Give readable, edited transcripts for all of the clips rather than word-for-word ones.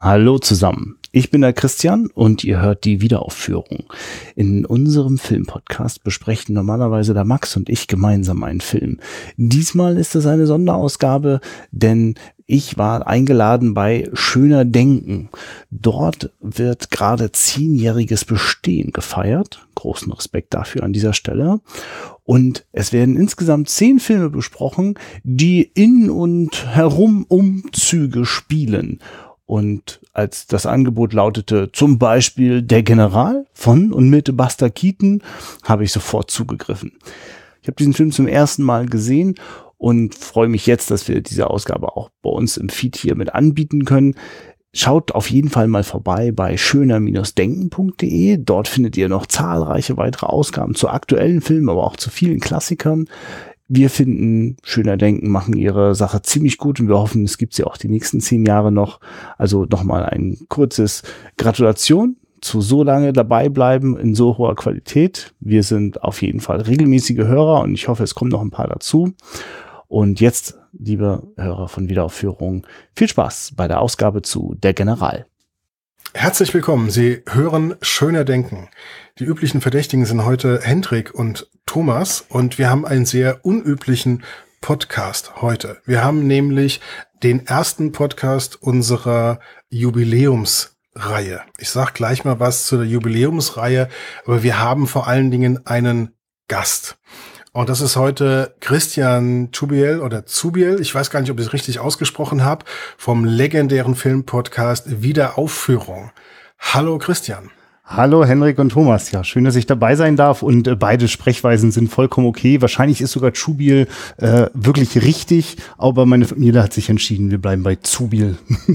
Hallo zusammen, ich bin der Christian und ihr hört die Wiederaufführung. In unserem Filmpodcast besprechen normalerweise der Max und ich gemeinsam einen Film. Diesmal ist es eine Sonderausgabe, denn ich war eingeladen bei Schöner Denken. Dort wird gerade 10-jähriges Bestehen gefeiert. Großen Respekt dafür an dieser Stelle. Und es werden insgesamt 10 Filme besprochen, die in und herum Umzüge spielen. Und als das Angebot lautete, zum Beispiel Der General von und mit Buster Keaton, habe ich sofort zugegriffen. Ich habe diesen Film zum ersten Mal gesehen und freue mich jetzt, dass wir diese Ausgabe auch bei uns im Feed hier mit anbieten können. Schaut auf jeden Fall mal vorbei bei schöner-denken.de. Dort findet ihr noch zahlreiche weitere Ausgaben zu aktuellen Filmen, aber auch zu vielen Klassikern. Wir finden, Schöner Denken machen ihre Sache ziemlich gut und wir hoffen, es gibt sie auch die nächsten 10 Jahre noch. Also nochmal ein kurzes Gratulation zu so lange dabei bleiben in so hoher Qualität. Wir sind auf jeden Fall regelmäßige Hörer und ich hoffe, es kommen noch ein paar dazu. Und jetzt, liebe Hörer von Wiederaufführung, viel Spaß bei der Ausgabe zu Der General. Herzlich willkommen. Sie hören Schöner Denken. Die üblichen Verdächtigen sind heute Hendrik und Thomas und wir haben einen sehr unüblichen Podcast heute. Wir haben nämlich den ersten Podcast unserer Jubiläumsreihe. Ich sag gleich mal was zu der Jubiläumsreihe, aber wir haben vor allen Dingen einen Gast. Und das ist heute Christian Zubiel oder Zubiel, ich weiß gar nicht, ob ich es richtig ausgesprochen habe, vom legendären Filmpodcast Wiederaufführung. Hallo Christian. Hallo Henrik und Thomas, ja, schön, dass ich dabei sein darf und beide Sprechweisen sind vollkommen okay. Wahrscheinlich ist sogar Zubiel wirklich richtig, aber meine Familie hat sich entschieden, wir bleiben bei Zubiel.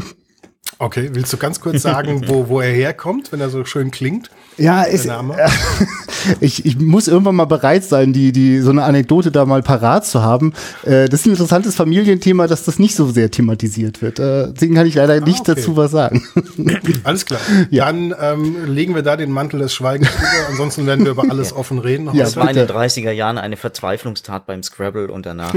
Okay, willst du ganz kurz sagen, wo er herkommt, wenn er so schön klingt? Ja, ich muss irgendwann mal bereit sein, die so eine Anekdote da mal parat zu haben. Das ist ein interessantes Familienthema, dass das nicht so sehr thematisiert wird. Deswegen kann ich leider nicht dazu was sagen. Alles klar. Ja. Dann legen wir da den Mantel des Schweigens drüber. Ansonsten werden wir über alles offen reden. Ja, das war in den 30er Jahren eine Verzweiflungstat beim Scrabble und danach.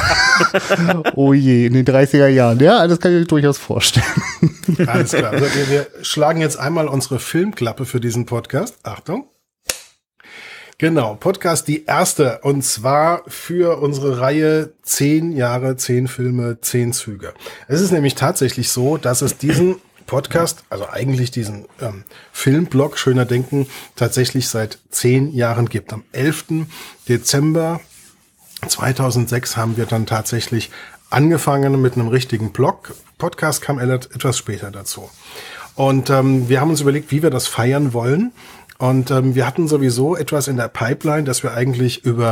Oh je, in den 30er Jahren. Ja, das kann ich mir durchaus vorstellen. Alles klar. Also wir schlagen jetzt einmal unsere Filmklappe für diesen Podcast. Achtung. Genau, Podcast die erste und zwar für unsere Reihe 10 Jahre, 10 Filme, 10 Züge. Es ist nämlich tatsächlich so, dass es diesen Podcast, also eigentlich diesen Filmblog Schöner Denken, tatsächlich seit 10 Jahren gibt. Am 11. Dezember 2006 haben wir dann tatsächlich angefangen mit einem richtigen Blog. Podcast kam etwas später dazu. Und wir haben uns überlegt, wie wir das feiern wollen. Und wir hatten sowieso etwas in der Pipeline, dass wir eigentlich über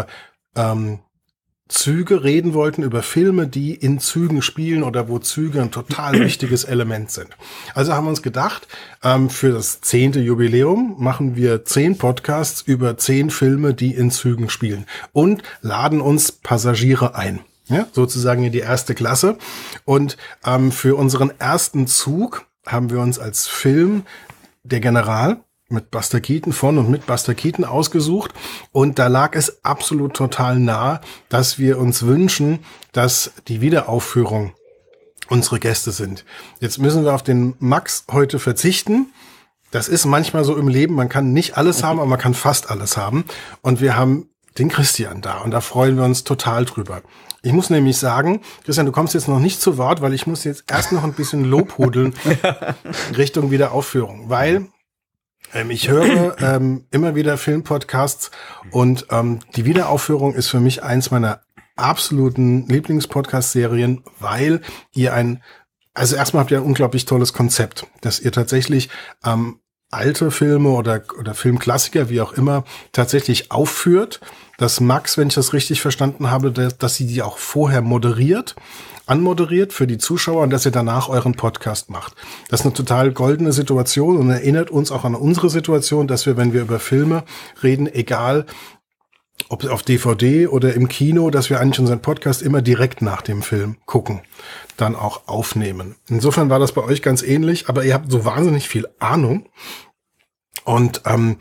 Züge reden wollten, über Filme, die in Zügen spielen oder wo Züge ein total wichtiges Element sind. Also haben wir uns gedacht, für das 10. Jubiläum machen wir 10 Podcasts über 10 Filme, die in Zügen spielen und laden uns Passagiere ein. Ja, sozusagen in die erste Klasse. Und für unseren ersten Zug haben wir uns als Film Der General mit Buster Keaton von und mit Buster Keaton ausgesucht. Und da lag es absolut total nah, dass wir uns wünschen, dass die Wiederaufführung unsere Gäste sind. Jetzt müssen wir auf den Max heute verzichten. Das ist manchmal so im Leben. Man kann nicht alles haben, aber man kann fast alles haben. Und wir haben den Christian da und da freuen wir uns total drüber. Ich muss nämlich sagen, Christian, du kommst jetzt noch nicht zu Wort, weil ich muss jetzt erst noch ein bisschen lobhudeln Richtung Wiederaufführung, weil ich höre immer wieder Filmpodcasts und die Wiederaufführung ist für mich eins meiner absoluten Lieblingspodcast-Serien, weil ihr also erstmal habt ihr ein unglaublich tolles Konzept, dass ihr tatsächlich alte Filme oder Filmklassiker, wie auch immer, tatsächlich aufführt, dass Max, wenn ich das richtig verstanden habe, dass sie die auch vorher anmoderiert für die Zuschauer und dass ihr danach euren Podcast macht. Das ist eine total goldene Situation und erinnert uns auch an unsere Situation, dass wir, wenn wir über Filme reden, egal ob auf DVD oder im Kino, dass wir eigentlich unseren Podcast immer direkt nach dem Film gucken, dann auch aufnehmen. Insofern war das bei euch ganz ähnlich, aber ihr habt so wahnsinnig viel Ahnung und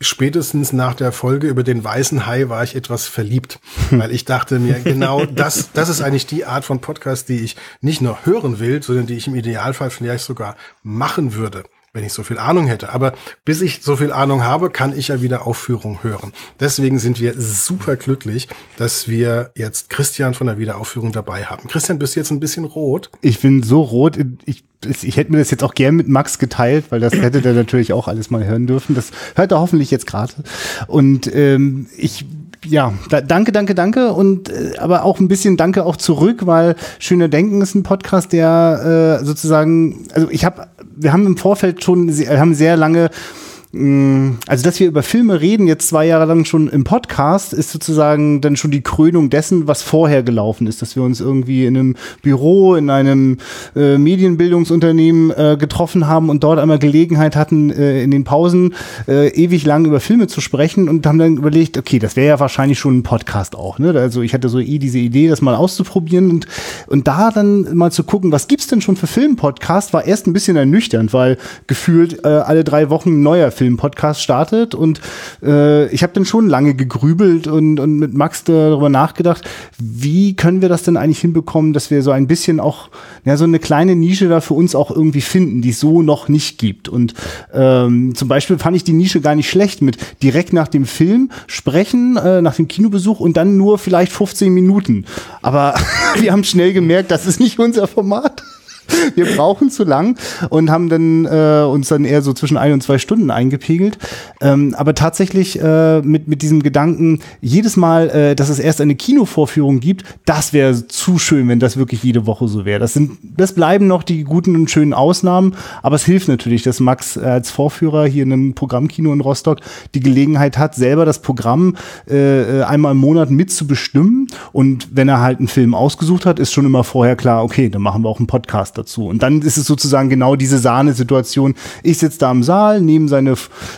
spätestens nach der Folge über den weißen Hai war ich etwas verliebt, weil ich dachte mir, genau das ist eigentlich die Art von Podcast, die ich nicht nur hören will, sondern die ich im Idealfall vielleicht sogar machen würde, wenn ich so viel Ahnung hätte. Aber bis ich so viel Ahnung habe, kann ich ja wieder Wiederaufführung hören. Deswegen sind wir super glücklich, dass wir jetzt Christian von der Wiederaufführung dabei haben. Christian, bist du jetzt ein bisschen rot? Ich bin so rot. Ich hätte mir das jetzt auch gern mit Max geteilt, weil das hätte der natürlich auch alles mal hören dürfen. Das hört er hoffentlich jetzt gerade. Und danke und aber auch ein bisschen Danke auch zurück, weil Schöner Denken ist ein Podcast, der sozusagen, also wir haben im Vorfeld haben sehr lange, also dass wir über Filme reden, jetzt 2 Jahre lang schon im Podcast, ist sozusagen dann schon die Krönung dessen, was vorher gelaufen ist, dass wir uns irgendwie in einem Büro, in einem Medienbildungsunternehmen getroffen haben und dort einmal Gelegenheit hatten, in den Pausen ewig lang über Filme zu sprechen und haben dann überlegt, okay, das wäre ja wahrscheinlich schon ein Podcast auch, ne? Also ich hatte so diese Idee, das mal auszuprobieren und da dann mal zu gucken, was gibt's denn schon für Filmpodcasts, war erst ein bisschen ernüchternd, weil gefühlt alle 3 Wochen ein neuer Filmpodcast startet und ich habe dann schon lange gegrübelt und mit Max darüber nachgedacht, wie können wir das denn eigentlich hinbekommen, dass wir so ein bisschen auch, ja, so eine kleine Nische da für uns auch irgendwie finden, die es so noch nicht gibt. Und zum Beispiel fand ich die Nische gar nicht schlecht mit direkt nach dem Film sprechen, nach dem Kinobesuch und dann nur vielleicht 15 Minuten. Aber wir haben schnell gemerkt, das ist nicht unser Format. Wir brauchen zu lang und haben dann uns dann eher so zwischen 1 und 2 Stunden eingepegelt. Aber tatsächlich mit diesem Gedanken, jedes Mal, dass es erst eine Kinovorführung gibt, das wäre zu schön, wenn das wirklich jede Woche so wäre. Das bleiben noch die guten und schönen Ausnahmen, aber es hilft natürlich, dass Max als Vorführer hier in einem Programmkino in Rostock die Gelegenheit hat, selber das Programm einmal im Monat mitzubestimmen. Und wenn er halt einen Film ausgesucht hat, ist schon immer vorher klar, okay, dann machen wir auch einen Podcast dazu. Und dann ist es sozusagen genau diese Sahnesituation. Ich sitze da im Saal, nehme seine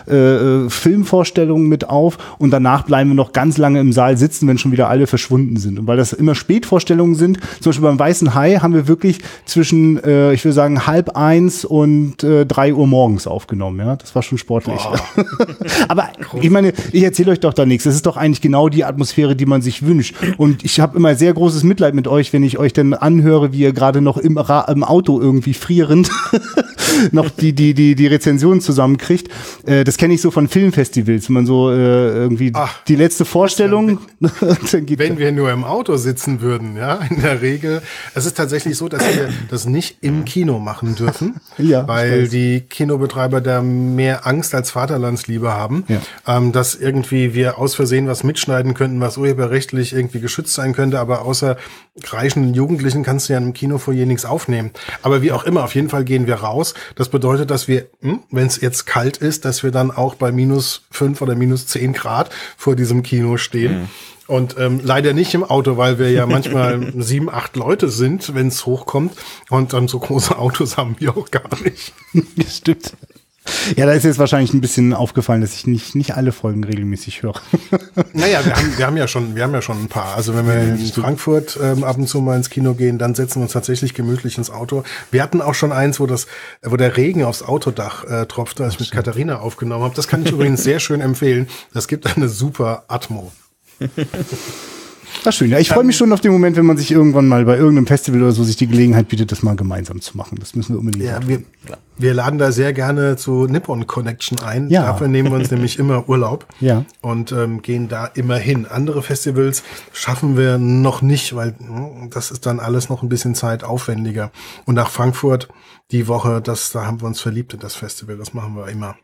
Filmvorstellungen mit auf und danach bleiben wir noch ganz lange im Saal sitzen, wenn schon wieder alle verschwunden sind. Und weil das immer Spätvorstellungen sind, zum Beispiel beim Weißen Hai haben wir wirklich zwischen, ich würde sagen, 12:30 und 3 Uhr morgens aufgenommen. Ja, das war schon sportlich. Aber ich meine, ich erzähle euch doch da nichts. Das ist doch eigentlich genau die Atmosphäre, die man sich wünscht. Und ich habe immer sehr großes Mitleid mit euch, wenn ich euch dann anhöre, wie ihr gerade noch im Auto irgendwie frierend noch die Rezensionen zusammenkriegt. Das kenne ich so von Filmfestivals, wenn man so irgendwie die letzte Vorstellung. Wenn wir nur im Auto sitzen würden, ja, in der Regel. Es ist tatsächlich so, dass wir das nicht im Kino machen dürfen, ja, weil die Kinobetreiber da mehr Angst als Vaterlandsliebe haben, dass irgendwie wir aus Versehen was mitschneiden könnten, was urheberrechtlich irgendwie geschützt sein könnte, aber außer kreischenden Jugendlichen kannst du ja im Kinofoyer nichts aufnehmen. Aber wie auch immer, auf jeden Fall gehen wir raus. Das bedeutet, dass wir, wenn es jetzt kalt ist, dass wir dann auch bei -5 oder -10 Grad vor diesem Kino stehen. Und leider nicht im Auto, weil wir ja manchmal 7, 8 Leute sind, wenn es hochkommt. Und dann so große Autos haben wir auch gar nicht. Das stimmt. Ja, da ist jetzt wahrscheinlich ein bisschen aufgefallen, dass ich nicht alle Folgen regelmäßig höre. Naja, wir haben ja schon ein paar. Also wenn wir in Frankfurt ab und zu mal ins Kino gehen, dann setzen wir uns tatsächlich gemütlich ins Auto. Wir hatten auch schon eins, wo der Regen aufs Autodach tropfte, als ich mit Katharina aufgenommen habe. Das kann ich übrigens sehr schön empfehlen. Das gibt eine super Atmo. Das ist schön. Ja, ich freue mich schon auf den Moment, wenn man sich irgendwann mal bei irgendeinem Festival oder so sich die Gelegenheit bietet, das mal gemeinsam zu machen. Das müssen wir unbedingt machen. Ja, wir laden da sehr gerne zu Nippon Connection ein. Ja. Dafür nehmen wir uns nämlich immer Urlaub ja. Und gehen da immer hin. Andere Festivals schaffen wir noch nicht, weil das ist dann alles noch ein bisschen zeitaufwendiger. Und nach Frankfurt die Woche, da haben wir uns verliebt in das Festival. Das machen wir immer.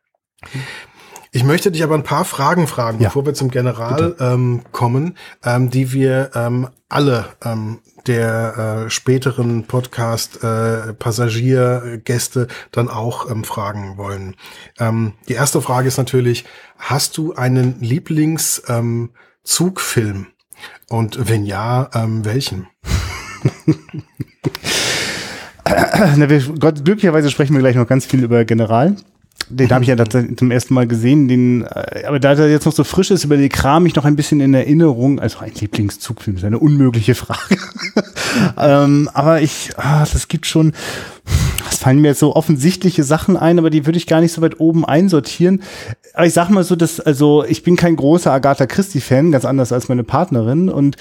Ich möchte dich aber ein paar Fragen fragen, bevor wir zum General kommen, die wir alle der späteren Podcast-Passagiergäste dann auch fragen wollen. Die erste Frage ist natürlich, hast du einen Lieblings-Zugfilm? Und wenn ja, welchen? Glücklicherweise sprechen wir gleich noch ganz viel über General. Den habe ich ja zum ersten Mal gesehen, aber da er jetzt noch so frisch ist, über den kram ich noch ein bisschen in Erinnerung. Also ein Lieblingszugfilm ist eine unmögliche Frage. Aber das gibt schon, Es fallen mir jetzt so offensichtliche Sachen ein, aber die würde ich gar nicht so weit oben einsortieren. Aber ich sag mal so, ich bin kein großer Agatha Christie-Fan, ganz anders als meine Partnerin. Und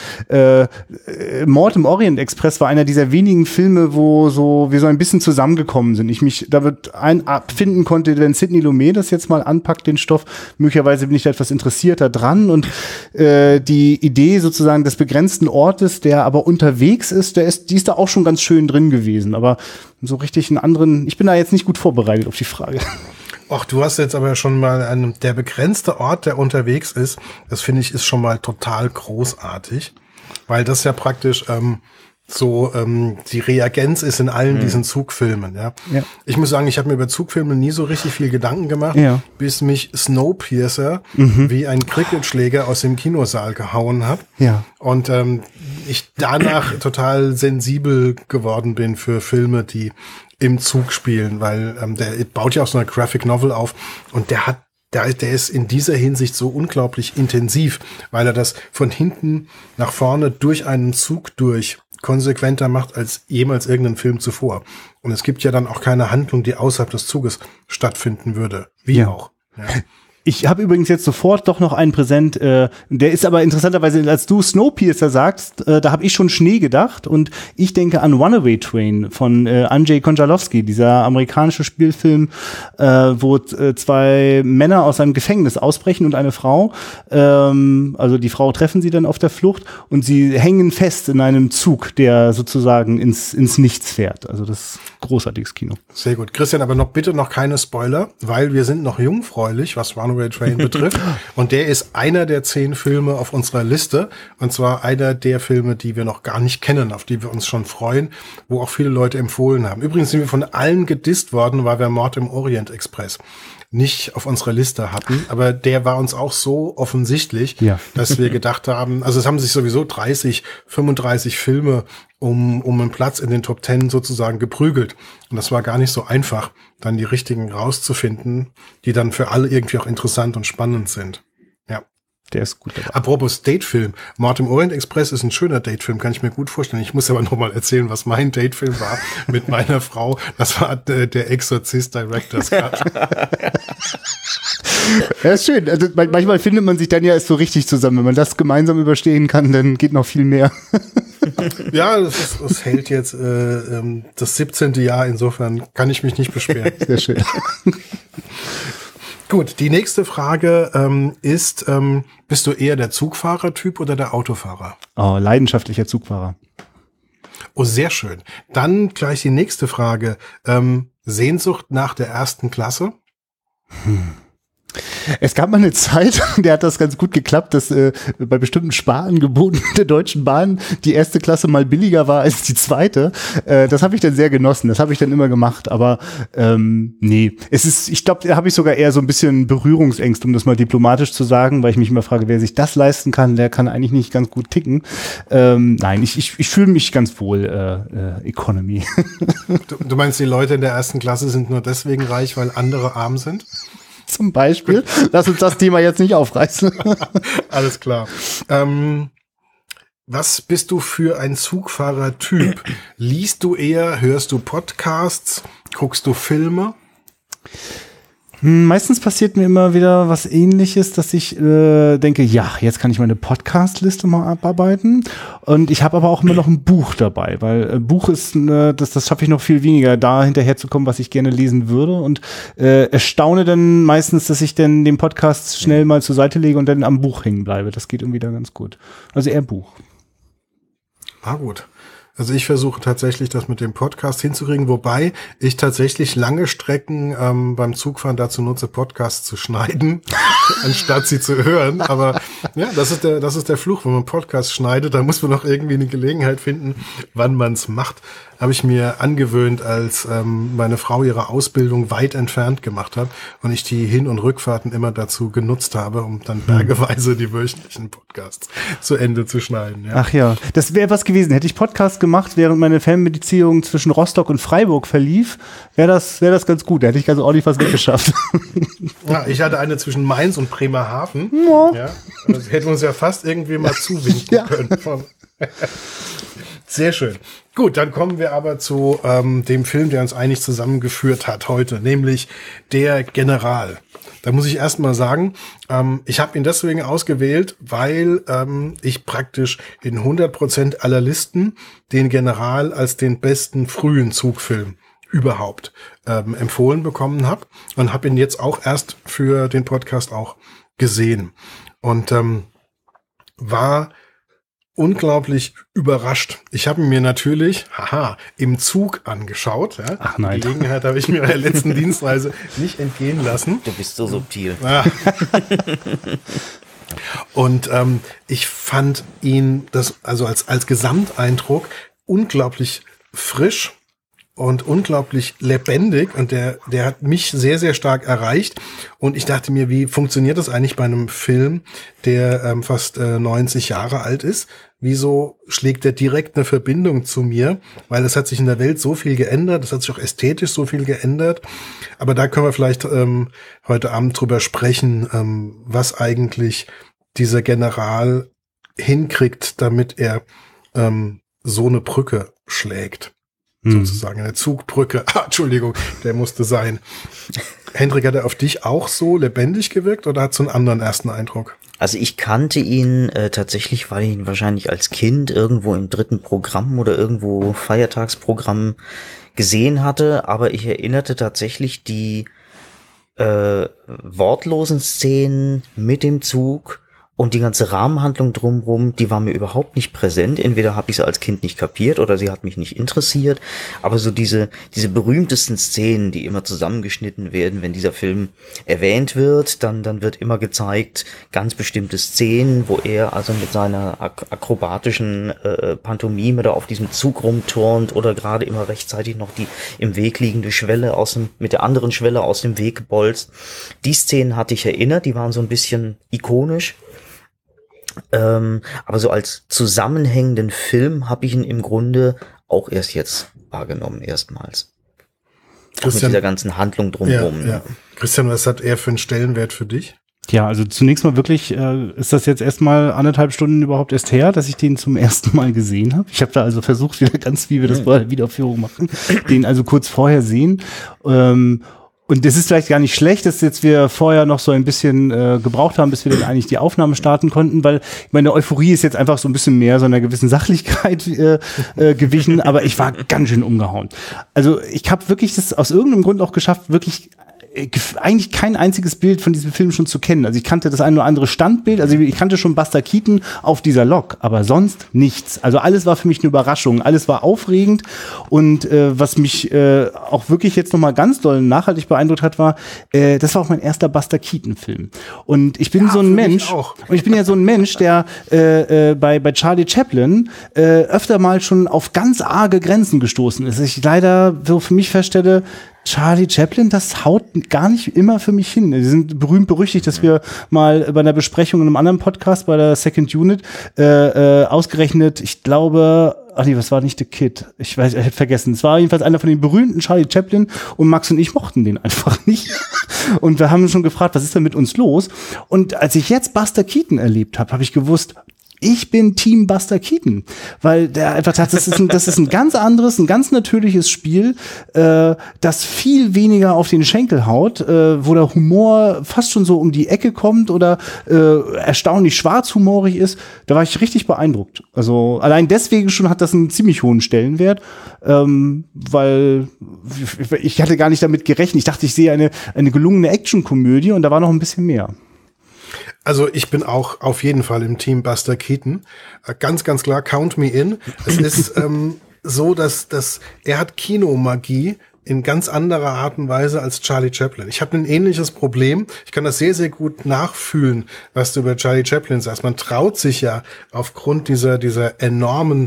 Mord im Orient Express war einer dieser wenigen Filme, wo wir so ein bisschen zusammengekommen sind. Ich mich damit abfinden konnte, wenn Sidney Lumet das jetzt mal anpackt, den Stoff. Möglicherweise bin ich da etwas interessierter dran. Und die Idee sozusagen des begrenzten Ortes, der aber unterwegs ist, die ist da auch schon ganz schön drin gewesen. Aber so richtig ich bin da jetzt nicht gut vorbereitet auf die Frage. Ach, du hast jetzt aber schon mal der begrenzte Ort, der unterwegs ist, das finde ich, ist schon mal total großartig, weil das ja praktisch die Reagenz ist in allen diesen Zugfilmen. Ja. Ich muss sagen, ich habe mir über Zugfilme nie so richtig viel Gedanken gemacht, bis mich Snowpiercer wie ein Cricketschläger aus dem Kinosaal gehauen hat. Ja. Und ich danach total sensibel geworden bin für Filme, die im Zug spielen, weil der baut ja auch so eine Graphic Novel auf und der ist in dieser Hinsicht so unglaublich intensiv, weil er das von hinten nach vorne durch einen Zug durch konsequenter macht als jemals irgendein Film zuvor. Und es gibt ja dann auch keine Handlung, die außerhalb des Zuges stattfinden würde. Wie auch. Ja. Ich habe übrigens jetzt sofort doch noch einen präsent, der ist aber interessanterweise, als du Snowpiercer sagst, da habe ich schon Schnee gedacht und ich denke an Runaway Train von Andrzej Konchalovsky, dieser amerikanische Spielfilm, wo zwei Männer aus einem Gefängnis ausbrechen und eine Frau, also die Frau treffen sie dann auf der Flucht und sie hängen fest in einem Zug, der sozusagen ins Nichts fährt. Also das ist großartiges Kino. Sehr gut. Christian, aber bitte noch keine Spoiler, weil wir sind noch jungfräulich, was Runaway Train betrifft. Und der ist einer der 10 Filme auf unserer Liste. Und zwar einer der Filme, die wir noch gar nicht kennen, auf die wir uns schon freuen, wo auch viele Leute empfohlen haben. Übrigens sind wir von allen gedisst worden, weil wir Mord im Orient Express nicht auf unserer Liste hatten, aber der war uns auch so offensichtlich, dass wir gedacht haben, also es haben sich sowieso 35 Filme um einen Platz in den Top 10 sozusagen geprügelt. Und das war gar nicht so einfach, dann die richtigen rauszufinden, die dann für alle irgendwie auch interessant und spannend sind. Ja. Der ist gut dabei. Apropos Datefilm. Mord im Orient Express ist ein schöner Datefilm, kann ich mir gut vorstellen. Ich muss aber noch mal erzählen, was mein Datefilm war mit meiner Frau. Das war der Exorzist Director's Cut. Ja, ist schön. Also manchmal findet man sich dann ja erst so richtig zusammen. Wenn man das gemeinsam überstehen kann, dann geht noch viel mehr. Ja, das hält jetzt das 17. Jahr. Insofern kann ich mich nicht beschweren. Sehr schön. Gut, die nächste Frage ist, bist du eher der Zugfahrer-Typ oder der Autofahrer? Oh, leidenschaftlicher Zugfahrer. Oh, sehr schön. Dann gleich die nächste Frage. Sehnsucht nach der ersten Klasse? Es gab mal eine Zeit, der hat das ganz gut geklappt, dass bei bestimmten Sparangeboten der Deutschen Bahn die erste Klasse mal billiger war als die zweite. Das habe ich dann sehr genossen, das habe ich dann immer gemacht, aber nee. Ich glaube, da habe ich sogar eher so ein bisschen Berührungsängste, um das mal diplomatisch zu sagen, weil ich mich immer frage, wer sich das leisten kann, der kann eigentlich nicht ganz gut ticken. Nein, ich fühle mich ganz wohl Economy. Du meinst, die Leute in der ersten Klasse sind nur deswegen reich, weil andere arm sind? Zum Beispiel. Lass uns das Thema jetzt nicht aufreißen. Alles klar. Was bist du für ein Zugfahrer-Typ? Liest du eher, hörst du Podcasts, guckst du Filme? Meistens passiert mir immer wieder was Ähnliches, dass ich denke, ja, jetzt kann ich meine Podcast-Liste mal abarbeiten. Und ich habe aber auch immer noch ein Buch dabei, weil Buch ist, das schaffe ich noch viel weniger, da hinterher zu kommen, was ich gerne lesen würde. Und erstaune dann meistens, dass ich dann den Podcast schnell mal zur Seite lege und dann am Buch hängen bleibe. Das geht irgendwie da ganz gut. Also eher Buch. Ah, gut. Also ich versuche tatsächlich, das mit dem Podcast hinzukriegen, wobei ich tatsächlich lange Strecken beim Zugfahren dazu nutze, Podcasts zu schneiden, anstatt sie zu hören. Aber ja, das ist der Fluch, wenn man Podcasts schneidet, da muss man noch irgendwie eine Gelegenheit finden, wann man es macht. Habe ich mir angewöhnt, als meine Frau ihre Ausbildung weit entfernt gemacht hat und ich die Hin- und Rückfahrten immer dazu genutzt habe, um dann bergeweise die wöchentlichen Podcasts zu Ende zu schneiden. Ja. Ach ja, das wäre was gewesen. Hätte ich Podcast gemacht, während meine Fernbeziehung zwischen Rostock und Freiburg verlief, wäre das ganz gut. Da hätte ich ganz ordentlich was weggeschafft. Ja, ich hatte eine zwischen Mainz und Bremerhaven. Ja, das hätten wir uns ja fast irgendwie mal zuwinken können. Sehr schön. Gut, dann kommen wir aber zu dem Film, der uns eigentlich zusammengeführt hat heute, nämlich Der General. Da muss ich erst mal sagen, ich habe ihn deswegen ausgewählt, weil ich praktisch in 100% aller Listen den General als den besten frühen Zugfilm überhaupt empfohlen bekommen habe und habe ihn jetzt auch erst für den Podcast auch gesehen und war unglaublich überrascht. Ich habe ihn mir natürlich, im Zug angeschaut. Ja. Ach nein. Die Gelegenheit habe ich mir bei der letzten Dienstreise nicht entgehen lassen. Du bist so subtil. Ja. Und ich fand ihn also als Gesamteindruck unglaublich frisch und unglaublich lebendig und der hat mich sehr, sehr stark erreicht und ich dachte mir, wie funktioniert das eigentlich bei einem Film, der fast 90 Jahre alt ist? Wieso schlägt der direkt eine Verbindung zu mir? Weil es hat sich in der Welt so viel geändert, es hat sich auch ästhetisch so viel geändert, aber da können wir vielleicht heute Abend drüber sprechen, was eigentlich dieser General hinkriegt, damit er so eine Brücke schlägt. Sozusagen eine Zugbrücke. Entschuldigung, der musste sein. Hendrik, hat er auf dich auch so lebendig gewirkt oder hat so einen anderen ersten Eindruck? Also ich kannte ihn tatsächlich, weil ich ihn wahrscheinlich als Kind irgendwo im 3. Programm oder irgendwo Feiertagsprogramm gesehen hatte, aber ich erinnerte tatsächlich die wortlosen Szenen mit dem Zug und die ganze Rahmenhandlung drumherum, die war mir überhaupt nicht präsent. Entweder habe ich sie als Kind nicht kapiert oder sie hat mich nicht interessiert. Aber so diese berühmtesten Szenen, die immer zusammengeschnitten werden, wenn dieser Film erwähnt wird, dann wird immer gezeigt, ganz bestimmte Szenen, wo er also mit seiner akrobatischen Pantomime da auf diesem Zug rumturnt oder gerade immer rechtzeitig noch die im Weg liegende Schwelle mit der anderen Schwelle aus dem Weg gebolzt. Die Szenen hatte ich erinnert, die waren so ein bisschen ikonisch. Aber so als zusammenhängenden Film habe ich ihn im Grunde auch erst jetzt wahrgenommen, erstmals. Auch mit dieser ganzen Handlung drumherum. Ja. Christian, was hat er für einen Stellenwert für dich? Ja, also zunächst mal wirklich, ist das jetzt erstmal 1,5 Stunden überhaupt erst her, dass ich den zum ersten Mal gesehen habe. Ich habe da also versucht, wieder ganz wie wir das bei der Wiederaufführung machen, den also kurz vorher sehen. Und das ist vielleicht gar nicht schlecht, dass jetzt wir vorher noch so ein bisschen gebraucht haben, bis wir dann eigentlich die Aufnahme starten konnten, weil meine Euphorie ist jetzt einfach so ein bisschen mehr so einer gewissen Sachlichkeit gewichen, aber ich war ganz schön umgehauen. Also ich habe wirklich das aus irgendeinem Grund auch geschafft, wirklich eigentlich kein einziges Bild von diesem Film schon zu kennen. Also ich kannte das ein oder andere Standbild, also ich kannte schon Buster Keaton auf dieser Lok, aber sonst nichts. Also alles war für mich eine Überraschung, alles war aufregend und was mich auch wirklich jetzt nochmal ganz doll nachhaltig beeindruckt hat, war, das war auch mein erster Buster Keaton-Film. Und ich bin so ein Mensch, und ich bin ja so ein Mensch, der bei Charlie Chaplin öfter mal schon auf ganz arge Grenzen gestoßen ist. Ich leider so für mich feststelle, Charlie Chaplin, das haut gar nicht immer für mich hin. Die sind berühmt berüchtigt, dass wir mal bei einer Besprechung in einem anderen Podcast, bei der Second Unit, ausgerechnet, ich glaube, was war nicht The Kid? Ich hätte vergessen. Es war jedenfalls einer von den berühmten Charlie Chaplin und Max und ich mochten den einfach nicht. Und wir haben schon gefragt, was ist denn mit uns los? Und als ich jetzt Buster Keaton erlebt habe, habe ich gewusst, ich bin Team Buster Keaton, weil der einfach sagt, das ist ein ganz anderes, ein ganz natürliches Spiel, das viel weniger auf den Schenkel haut, wo der Humor fast schon so um die Ecke kommt oder erstaunlich schwarzhumorig ist. Da war ich richtig beeindruckt. Also allein deswegen schon hat das einen ziemlich hohen Stellenwert, weil ich hatte gar nicht damit gerechnet. Ich dachte, ich sehe eine gelungene Actionkomödie und da war noch ein bisschen mehr. Also ich bin auch auf jeden Fall im Team Buster Keaton. Ganz, ganz klar, count me in. Es ist so, dass er hat Kinomagie in ganz anderer Art und Weise als Charlie Chaplin. Ich habe ein ähnliches Problem. Ich kann das sehr, sehr gut nachfühlen, was du über Charlie Chaplin sagst. Man traut sich ja aufgrund dieser enormen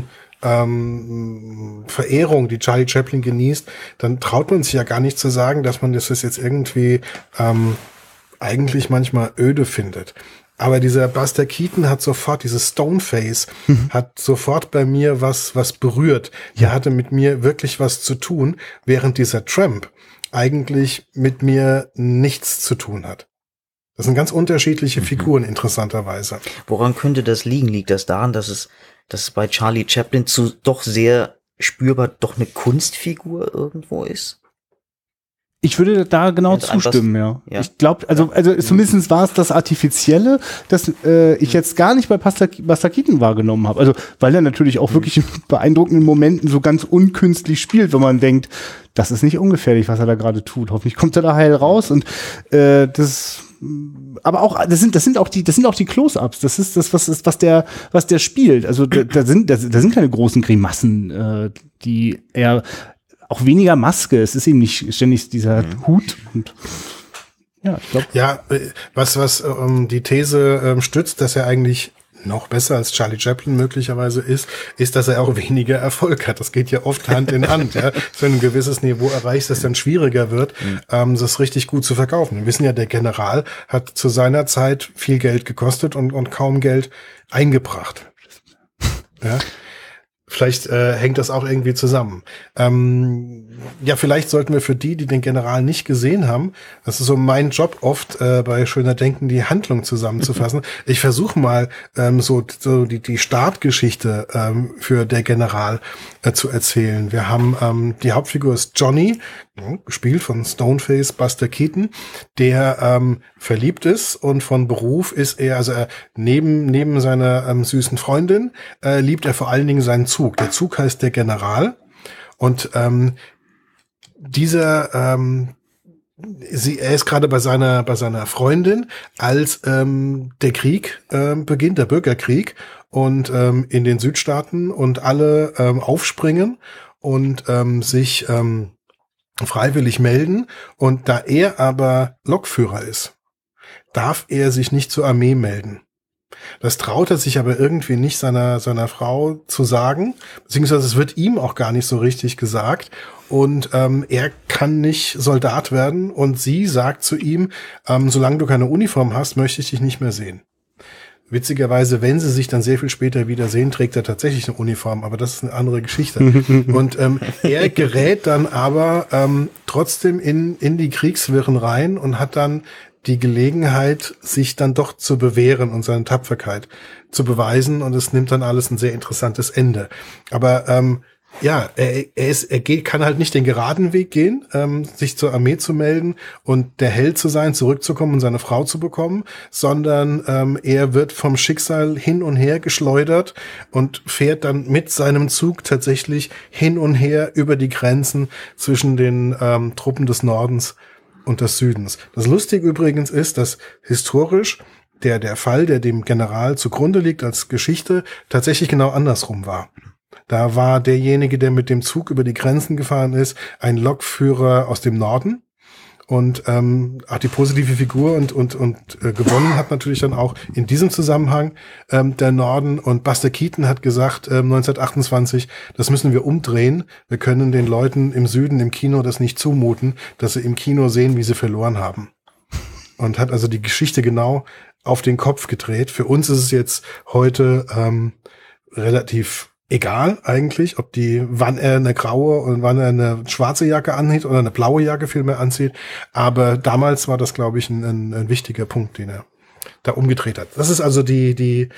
Verehrung, die Charlie Chaplin genießt, dann traut man sich ja gar nicht zu sagen, dass man das jetzt irgendwie eigentlich manchmal öde findet. Aber dieser Buster Keaton hat sofort, dieses Stoneface, hat sofort bei mir was berührt. Der hatte mit mir wirklich was zu tun, während dieser Tramp eigentlich mit mir nichts zu tun hat. Das sind ganz unterschiedliche Figuren, interessanterweise. Woran könnte das liegen? Liegt das daran, dass es bei Charlie Chaplin zu doch sehr spürbar doch eine Kunstfigur irgendwo ist. Ich würde da genau zustimmen, ja. Ich glaube, also zumindest war es das Artifizielle, das ich jetzt gar nicht bei Buster Keaton wahrgenommen habe. Also, weil er natürlich auch wirklich in beeindruckenden Momenten so ganz unkünstlich spielt, wenn man denkt, das ist nicht ungefährlich, was er da gerade tut. Hoffentlich kommt er da heil raus und aber auch, das sind auch die Close-ups. Das ist das, was der spielt. Also, da sind keine großen Grimassen, die er auch weniger Maske, es ist eben nicht ständig dieser Hut und ja, ich glaube. Ja, was die These stützt, dass er eigentlich noch besser als Charlie Chaplin möglicherweise ist, dass er auch weniger Erfolg hat. Das geht ja oft Hand in Hand. Ja. Wenn du ein gewisses Niveau erreichst, dass es dann schwieriger wird, das richtig gut zu verkaufen. Wir wissen ja, der General hat zu seiner Zeit viel Geld gekostet und kaum Geld eingebracht. Ja. Vielleicht hängt das auch irgendwie zusammen. Ja, vielleicht sollten wir für die den General nicht gesehen haben, das ist so mein Job oft bei Schöner Denken, die Handlung zusammenzufassen. Ich versuche mal so die Startgeschichte für der General zu erzählen. Wir haben die Hauptfigur ist Johnny, gespielt von Stoneface Buster Keaton, der verliebt ist und von Beruf ist er, also neben seiner süßen Freundin, liebt er vor allen Dingen seinen Zug. Der Zug heißt der General und er ist gerade bei seiner Freundin, als der Krieg beginnt, der Bürgerkrieg und in den Südstaaten und alle aufspringen und sich freiwillig melden. Und da er aber Lokführer ist, darf er sich nicht zur Armee melden. Das traut er sich aber irgendwie nicht seiner Frau zu sagen, beziehungsweise es wird ihm auch gar nicht so richtig gesagt. Und er kann nicht Soldat werden und sie sagt zu ihm, solange du keine Uniform hast, möchte ich dich nicht mehr sehen. Witzigerweise, wenn sie sich dann sehr viel später wiedersehen, trägt er tatsächlich eine Uniform, aber das ist eine andere Geschichte. Und er gerät dann aber trotzdem in die Kriegswirren rein und hat dann die Gelegenheit, sich dann doch zu bewähren und seine Tapferkeit zu beweisen. Und es nimmt dann alles ein sehr interessantes Ende. Aber ja, kann halt nicht den geraden Weg gehen, sich zur Armee zu melden und der Held zu sein, zurückzukommen und seine Frau zu bekommen, sondern er wird vom Schicksal hin und her geschleudert und fährt dann mit seinem Zug tatsächlich hin und her über die Grenzen zwischen den Truppen des Nordens und des Südens. Das Lustige übrigens ist, dass historisch der Fall, der dem General zugrunde liegt als Geschichte, tatsächlich genau andersrum war. Da war derjenige, der mit dem Zug über die Grenzen gefahren ist, ein Lokführer aus dem Norden und auch die positive Figur und gewonnen hat natürlich dann auch in diesem Zusammenhang der Norden. Und Buster Keaton hat gesagt 1928, das müssen wir umdrehen. Wir können den Leuten im Süden im Kino das nicht zumuten, dass sie im Kino sehen, wie sie verloren haben. Und hat also die Geschichte genau auf den Kopf gedreht. Für uns ist es jetzt heute relativ egal eigentlich, wann er eine graue und wann er eine schwarze Jacke anzieht oder eine blaue Jacke vielmehr anzieht. Aber damals war das, glaube ich, ein wichtiger Punkt, den er da umgedreht hat. Das ist also die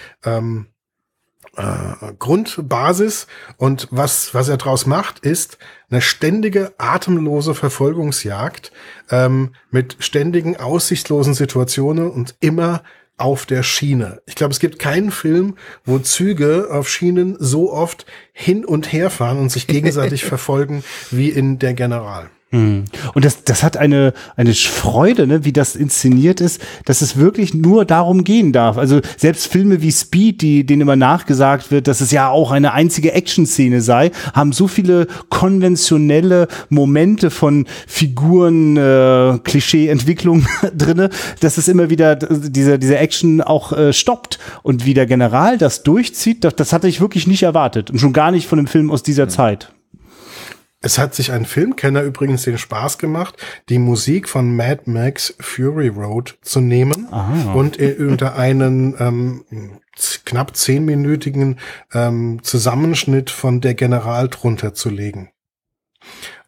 Grundbasis. Und was er draus macht, ist eine ständige, atemlose Verfolgungsjagd mit ständigen, aussichtslosen Situationen und immer auf der Schiene. Ich glaube, es gibt keinen Film, wo Züge auf Schienen so oft hin und her fahren und sich gegenseitig verfolgen wie in Der General. Und das hat eine Freude, ne, wie das inszeniert ist, dass es wirklich nur darum gehen darf. Also selbst Filme wie Speed, denen immer nachgesagt wird, dass es ja auch eine einzige Action-Szene sei, haben so viele konventionelle Momente von Figuren, Klischee-Entwicklung drinne, dass es immer wieder diese Action auch stoppt. Und wie der General das durchzieht, das hatte ich wirklich nicht erwartet. Und schon gar nicht von einem Film aus dieser Zeit. Es hat sich ein Filmkenner übrigens den Spaß gemacht, die Musik von Mad Max Fury Road zu nehmen und unter einen knapp 10-minütigen Zusammenschnitt von Der General drunter zu legen.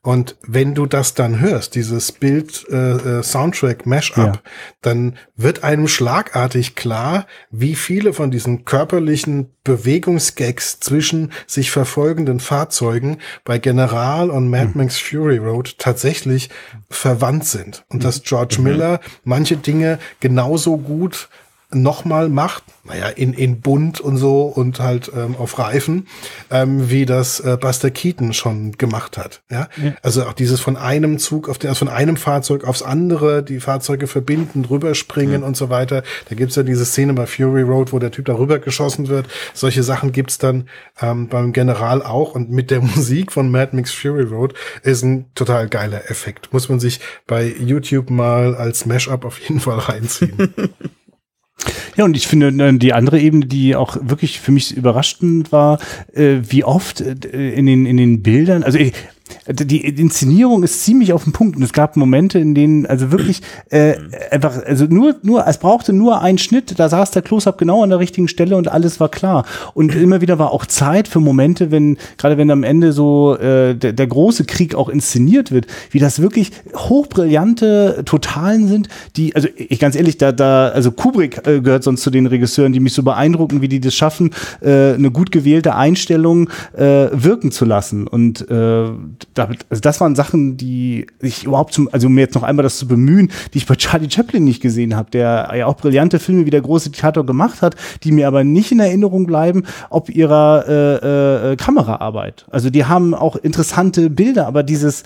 Und wenn du das dann hörst, dieses Bild-Soundtrack-Mashup, dann wird einem schlagartig klar, wie viele von diesen körperlichen Bewegungsgags zwischen sich verfolgenden Fahrzeugen bei General und Mad Max Fury Road tatsächlich verwandt sind. Und dass George Miller manche Dinge genauso gut nochmal macht, in bunt und so und halt auf Reifen, wie das Buster Keaton schon gemacht hat. Ja? Also auch dieses von einem Zug von einem Fahrzeug aufs andere, die Fahrzeuge verbinden, rüberspringen und so weiter. Da gibt's ja diese Szene bei Fury Road, wo der Typ da rüber geschossen wird. Solche Sachen gibt's dann beim General auch, und mit der Musik von Mad Max Fury Road ist ein total geiler Effekt. Muss man sich bei YouTube mal als Mashup auf jeden Fall reinziehen. Ja, und ich finde, die andere Ebene, die auch wirklich für mich überraschend war, wie oft in den Bildern, also die Inszenierung ist ziemlich auf den Punkt, und es gab Momente, in denen also wirklich einfach, also nur es brauchte nur einen Schnitt, da saß der Close-Up genau an der richtigen Stelle und alles war klar. Und immer wieder war auch Zeit für Momente, gerade wenn am Ende so der große Krieg auch inszeniert wird, wie das wirklich hochbrillante Totalen sind, die, also ich ganz ehrlich, also Kubrick gehört sonst zu den Regisseuren, die mich so beeindrucken, wie die das schaffen, eine gut gewählte Einstellung wirken zu lassen. Und also das waren Sachen, die ich überhaupt also um jetzt noch einmal das zu bemühen, die ich bei Charlie Chaplin nicht gesehen habe, der ja auch brillante Filme wie Der große Diktator gemacht hat, die mir aber nicht in Erinnerung bleiben, ob ihrer Kameraarbeit. Also die haben auch interessante Bilder, aber dieses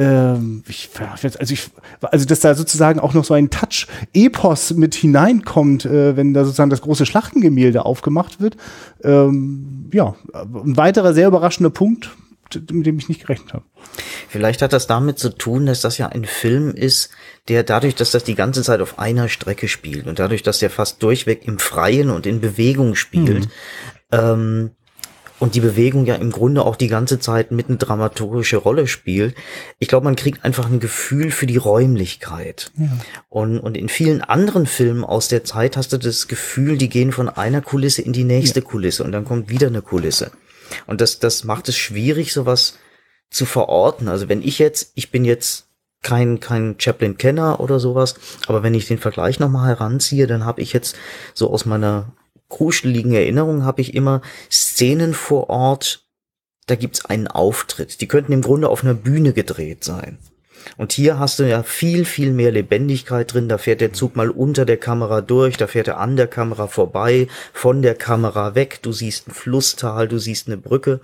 also dass da sozusagen auch noch so ein Touch Epos mit hineinkommt, wenn da sozusagen das große Schlachtengemälde aufgemacht wird. Ein weiterer sehr überraschender Punkt, mit dem ich nicht gerechnet habe. Vielleicht hat das damit zu tun, dass das ja ein Film ist, der dadurch, dass das die ganze Zeit auf einer Strecke spielt und dadurch, dass der fast durchweg im Freien und in Bewegung spielt, und die Bewegung ja im Grunde auch die ganze Zeit mit eine dramaturgische Rolle spielt. Ich glaube, man kriegt einfach ein Gefühl für die Räumlichkeit. Ja. Und in vielen anderen Filmen aus der Zeit hast du das Gefühl, die gehen von einer Kulisse in die nächste Kulisse und dann kommt wieder eine Kulisse. Und das macht es schwierig, sowas zu verorten. Also wenn ich bin jetzt kein Chaplin-Kenner oder sowas, aber wenn ich den Vergleich nochmal heranziehe, dann habe ich jetzt so aus meiner kuscheligen Erinnerung habe ich immer Szenen vor Ort, da gibt's einen Auftritt. Die könnten im Grunde auf einer Bühne gedreht sein. Und hier hast du ja viel, viel mehr Lebendigkeit drin. Da fährt der Zug mal unter der Kamera durch, da fährt er an der Kamera vorbei, von der Kamera weg. Du siehst ein Flusstal, du siehst eine Brücke.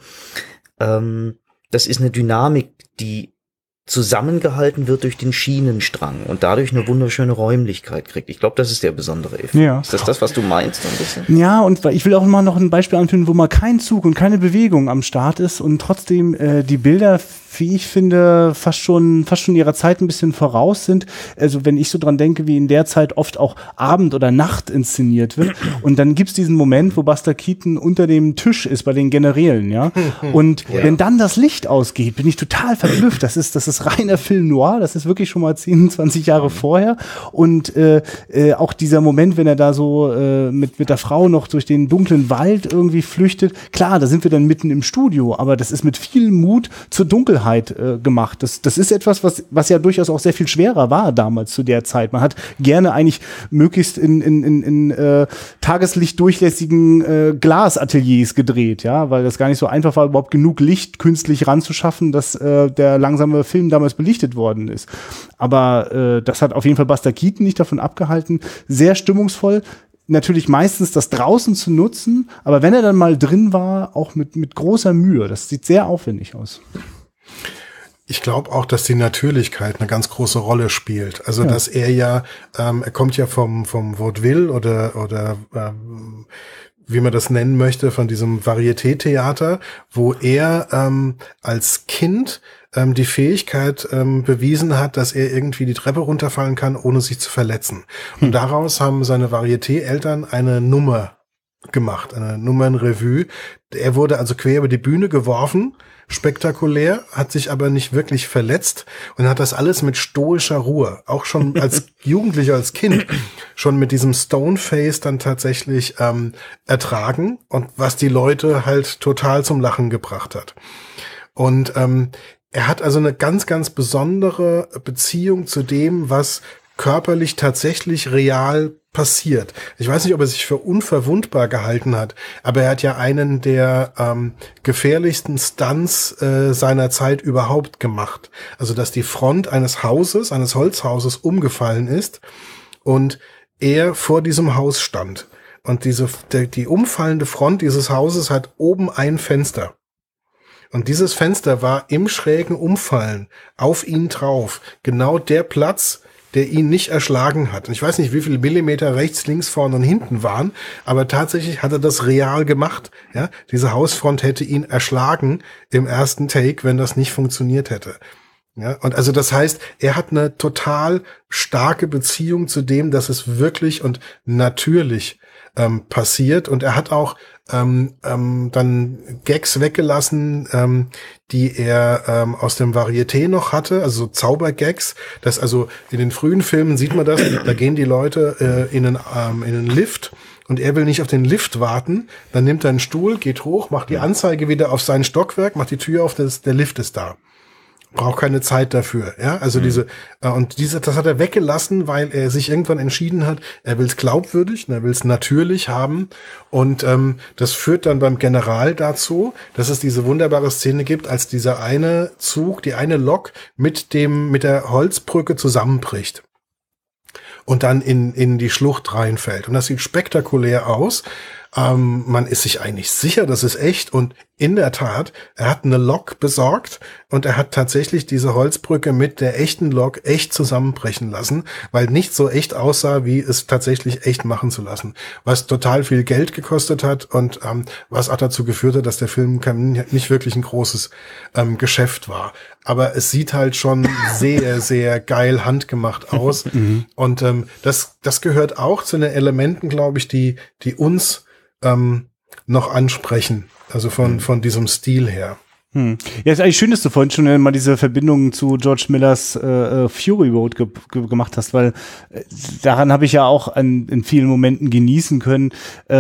Das ist eine Dynamik, die zusammengehalten wird durch den Schienenstrang und dadurch eine wunderschöne Räumlichkeit kriegt. Ich glaube, das ist der besondere Effekt. Ja. Ist das, was du meinst? Ein bisschen? Ja, und ich will auch mal noch ein Beispiel anführen, wo mal kein Zug und keine Bewegung am Start ist und trotzdem die Bilder, wie ich finde, fast schon ihrer Zeit ein bisschen voraus sind. Also wenn ich so dran denke, wie in der Zeit oft auch Abend oder Nacht inszeniert wird. Und dann gibt's diesen Moment, wo Buster Keaton unter dem Tisch ist bei den Generälen, ja. Und wenn dann das Licht ausgeht, bin ich total verblüfft. Das ist reiner Film noir. Das ist wirklich schon mal 10, 20 Jahre vorher. Und auch dieser Moment, wenn er da so mit der Frau noch durch den dunklen Wald irgendwie flüchtet. Klar, da sind wir dann mitten im Studio, aber das ist mit viel Mut zur Dunkelheit gemacht. Das ist etwas, was ja durchaus auch sehr viel schwerer war damals zu der Zeit. Man hat gerne eigentlich möglichst in Tageslicht durchlässigen Glasateliers gedreht, ja, weil das gar nicht so einfach war, überhaupt genug Licht künstlich ranzuschaffen, dass der langsame Film damals belichtet worden ist. Aber das hat auf jeden Fall Buster Keaton nicht davon abgehalten, sehr stimmungsvoll, natürlich meistens das draußen zu nutzen, aber wenn er dann mal drin war, auch mit großer Mühe. Das sieht sehr aufwendig aus. Ich glaube auch, dass die Natürlichkeit eine ganz große Rolle spielt. Also, dass er er kommt ja vom Vaudeville oder wie man das nennen möchte, von diesem Varieté-Theater, wo er als Kind die Fähigkeit bewiesen hat, dass er irgendwie die Treppe runterfallen kann, ohne sich zu verletzen. Und daraus haben seine Varieté-Eltern eine Nummer gemacht, eine Nummernrevue. Er wurde also quer über die Bühne geworfen, spektakulär, hat sich aber nicht wirklich verletzt und hat das alles mit stoischer Ruhe, auch schon als Jugendlicher, als Kind, schon mit diesem Stoneface dann tatsächlich ertragen und was die Leute halt total zum Lachen gebracht hat. Und er hat also eine ganz, ganz besondere Beziehung zu dem, was körperlich tatsächlich real passiert. Ich weiß nicht, ob er sich für unverwundbar gehalten hat, aber er hat ja einen der gefährlichsten Stunts seiner Zeit überhaupt gemacht. Also, dass die Front eines Hauses, eines Holzhauses umgefallen ist und er vor diesem Haus stand. Und die umfallende Front dieses Hauses hat oben ein Fenster. Und dieses Fenster war im schrägen Umfallen auf ihn drauf. Genau der Platz, der ihn nicht erschlagen hat. Und ich weiß nicht, wie viele Millimeter rechts, links, vorne und hinten waren, aber tatsächlich hat er das real gemacht. Ja, diese Hausfront hätte ihn erschlagen im ersten Take, wenn das nicht funktioniert hätte. Ja, und also das heißt, er hat eine total starke Beziehung zu dem, dass es wirklich und natürlich passiert. Und er hat auch dann Gags weggelassen, die er aus dem Varieté noch hatte, also so Zaubergags. Das also in den frühen Filmen sieht man das, da gehen die Leute in einen Lift und er will nicht auf den Lift warten. Dann nimmt er einen Stuhl, geht hoch, macht die Anzeige wieder auf sein Stockwerk, macht die Tür auf, der Lift ist da. Braucht keine Zeit dafür, ja, also das hat er weggelassen, weil er sich irgendwann entschieden hat, er will es glaubwürdig, er will es natürlich haben und das führt dann beim General dazu, dass es diese wunderbare Szene gibt, als dieser eine Zug, die eine Lok mit der Holzbrücke zusammenbricht und dann in die Schlucht reinfällt und das sieht spektakulär aus. Man ist sich eigentlich sicher, das ist echt und in der Tat, er hat eine Lok besorgt und er hat tatsächlich diese Holzbrücke mit der echten Lok echt zusammenbrechen lassen, weil nicht so echt aussah, wie es tatsächlich echt machen zu lassen, was total viel Geld gekostet hat und was auch dazu geführt hat, dass der Film nicht wirklich ein großes Geschäft war. Aber es sieht halt schon sehr, sehr geil handgemacht aus und das gehört auch zu den Elementen, glaube ich, die uns noch ansprechen, also von diesem Stil her. Ja, ist eigentlich schön, dass du vorhin schon mal diese Verbindung zu George Millers Fury Road gemacht hast, weil daran habe ich ja auch in vielen Momenten genießen können,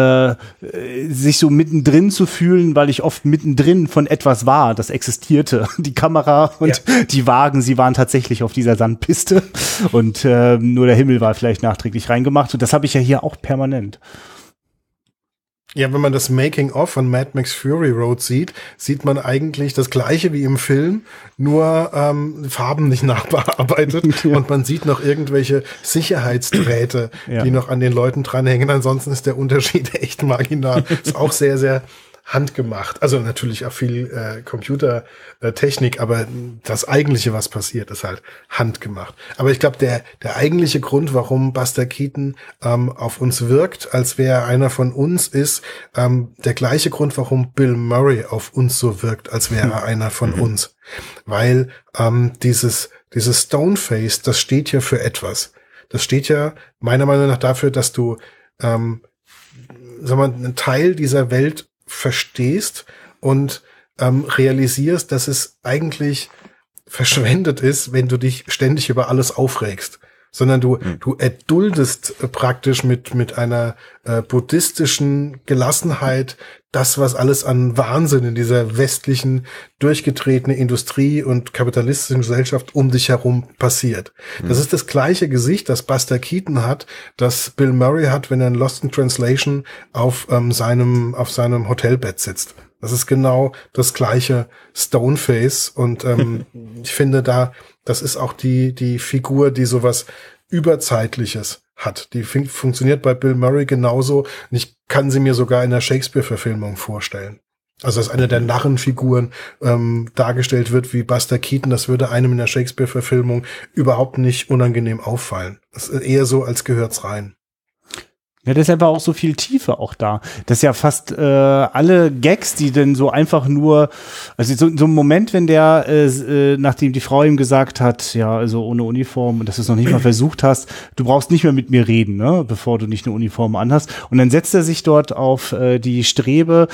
sich so mittendrin zu fühlen, weil ich oft mittendrin von etwas war, das existierte. Die Kamera und die Wagen, sie waren tatsächlich auf dieser Sandpiste und nur der Himmel war vielleicht nachträglich reingemacht und das habe ich ja hier auch permanent. Ja, wenn man das Making-of von Mad Max Fury Road sieht, sieht man eigentlich das Gleiche wie im Film, nur Farben nicht nachbearbeitet und man sieht noch irgendwelche Sicherheitsdrähte, die noch an den Leuten dranhängen. Ansonsten ist der Unterschied echt marginal. Ist auch sehr, sehr handgemacht. Also natürlich auch viel Computertechnik, aber das Eigentliche, was passiert, ist halt handgemacht. Aber ich glaube, der eigentliche Grund, warum Buster Keaton auf uns wirkt, als wäre er einer von uns, ist der gleiche Grund, warum Bill Murray auf uns so wirkt, als wäre er einer von uns. Weil dieses Stoneface, das steht ja für etwas. Das steht ja meiner Meinung nach dafür, dass du sagen wir mal, einen Teil dieser Welt verstehst und realisierst, dass es eigentlich verschwendet ist, wenn du dich ständig über alles aufregst, sondern du erduldest praktisch mit einer buddhistischen Gelassenheit das, was alles an Wahnsinn in dieser westlichen, durchgetretene Industrie- und kapitalistischen Gesellschaft um dich herum passiert. Das ist das gleiche Gesicht, das Buster Keaton hat, das Bill Murray hat, wenn er in Lost in Translation auf seinem Hotelbett sitzt. Das ist genau das gleiche Stoneface und ich finde das ist auch die Figur, die sowas Überzeitliches hat. Die funktioniert bei Bill Murray genauso und ich kann sie mir sogar in der Shakespeare-Verfilmung vorstellen. Also dass eine der Narrenfiguren dargestellt wird wie Buster Keaton, das würde einem in der Shakespeare-Verfilmung überhaupt nicht unangenehm auffallen. Das ist eher so, als gehört's rein. Ja, deshalb war auch so viel Tiefe auch da. Das ist ja fast alle Gags, die denn so einfach nur, also so ein Moment, wenn der, nachdem die Frau ihm gesagt hat, ja, also ohne Uniform und dass du es noch nicht mal versucht hast, du brauchst nicht mehr mit mir reden, ne, bevor du nicht eine Uniform anhast. Und dann setzt er sich dort auf die Strebe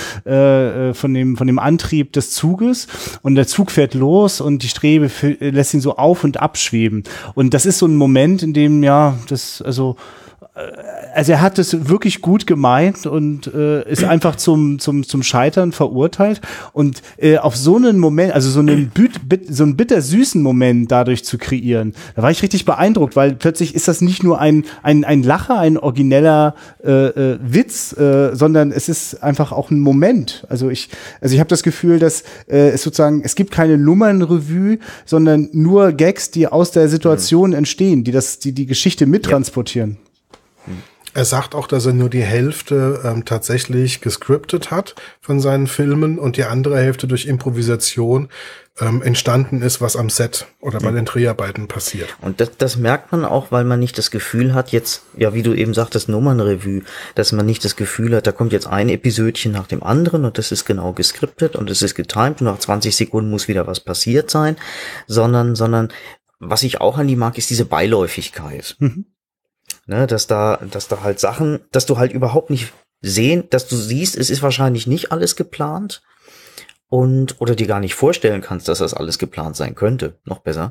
von dem Antrieb des Zuges und der Zug fährt los und die Strebe lässt ihn so auf und abschweben. Und das ist so ein Moment, in dem, ja, das, also also er hat es wirklich gut gemeint und ist einfach zum Scheitern verurteilt. Und auf so einen Moment, also so einen bittersüßen Moment dadurch zu kreieren, da war ich richtig beeindruckt, weil plötzlich ist das nicht nur ein Lacher, ein origineller Witz, sondern es ist einfach auch ein Moment. Also ich habe das Gefühl, dass es gibt keine Nummernrevue, sondern nur Gags, die aus der Situation entstehen, die Geschichte mittransportieren. Er sagt auch, dass er nur die Hälfte tatsächlich gescriptet hat von seinen Filmen und die andere Hälfte durch Improvisation entstanden ist, was am Set oder bei den Dreharbeiten passiert. Und das merkt man auch, weil man nicht das Gefühl hat, jetzt, ja, wie du eben sagtest, Nummernrevue, dass man nicht das Gefühl hat, da kommt jetzt ein Episödchen nach dem anderen und das ist genau gescriptet und es ist getimed und nach 20 Sekunden muss wieder was passiert sein, sondern was ich auch an die mag, ist diese Beiläufigkeit. Ne, dass da halt Sachen, dass du halt überhaupt nicht dass du siehst, es ist wahrscheinlich nicht alles geplant oder dir gar nicht vorstellen kannst, dass das alles geplant sein könnte, noch besser.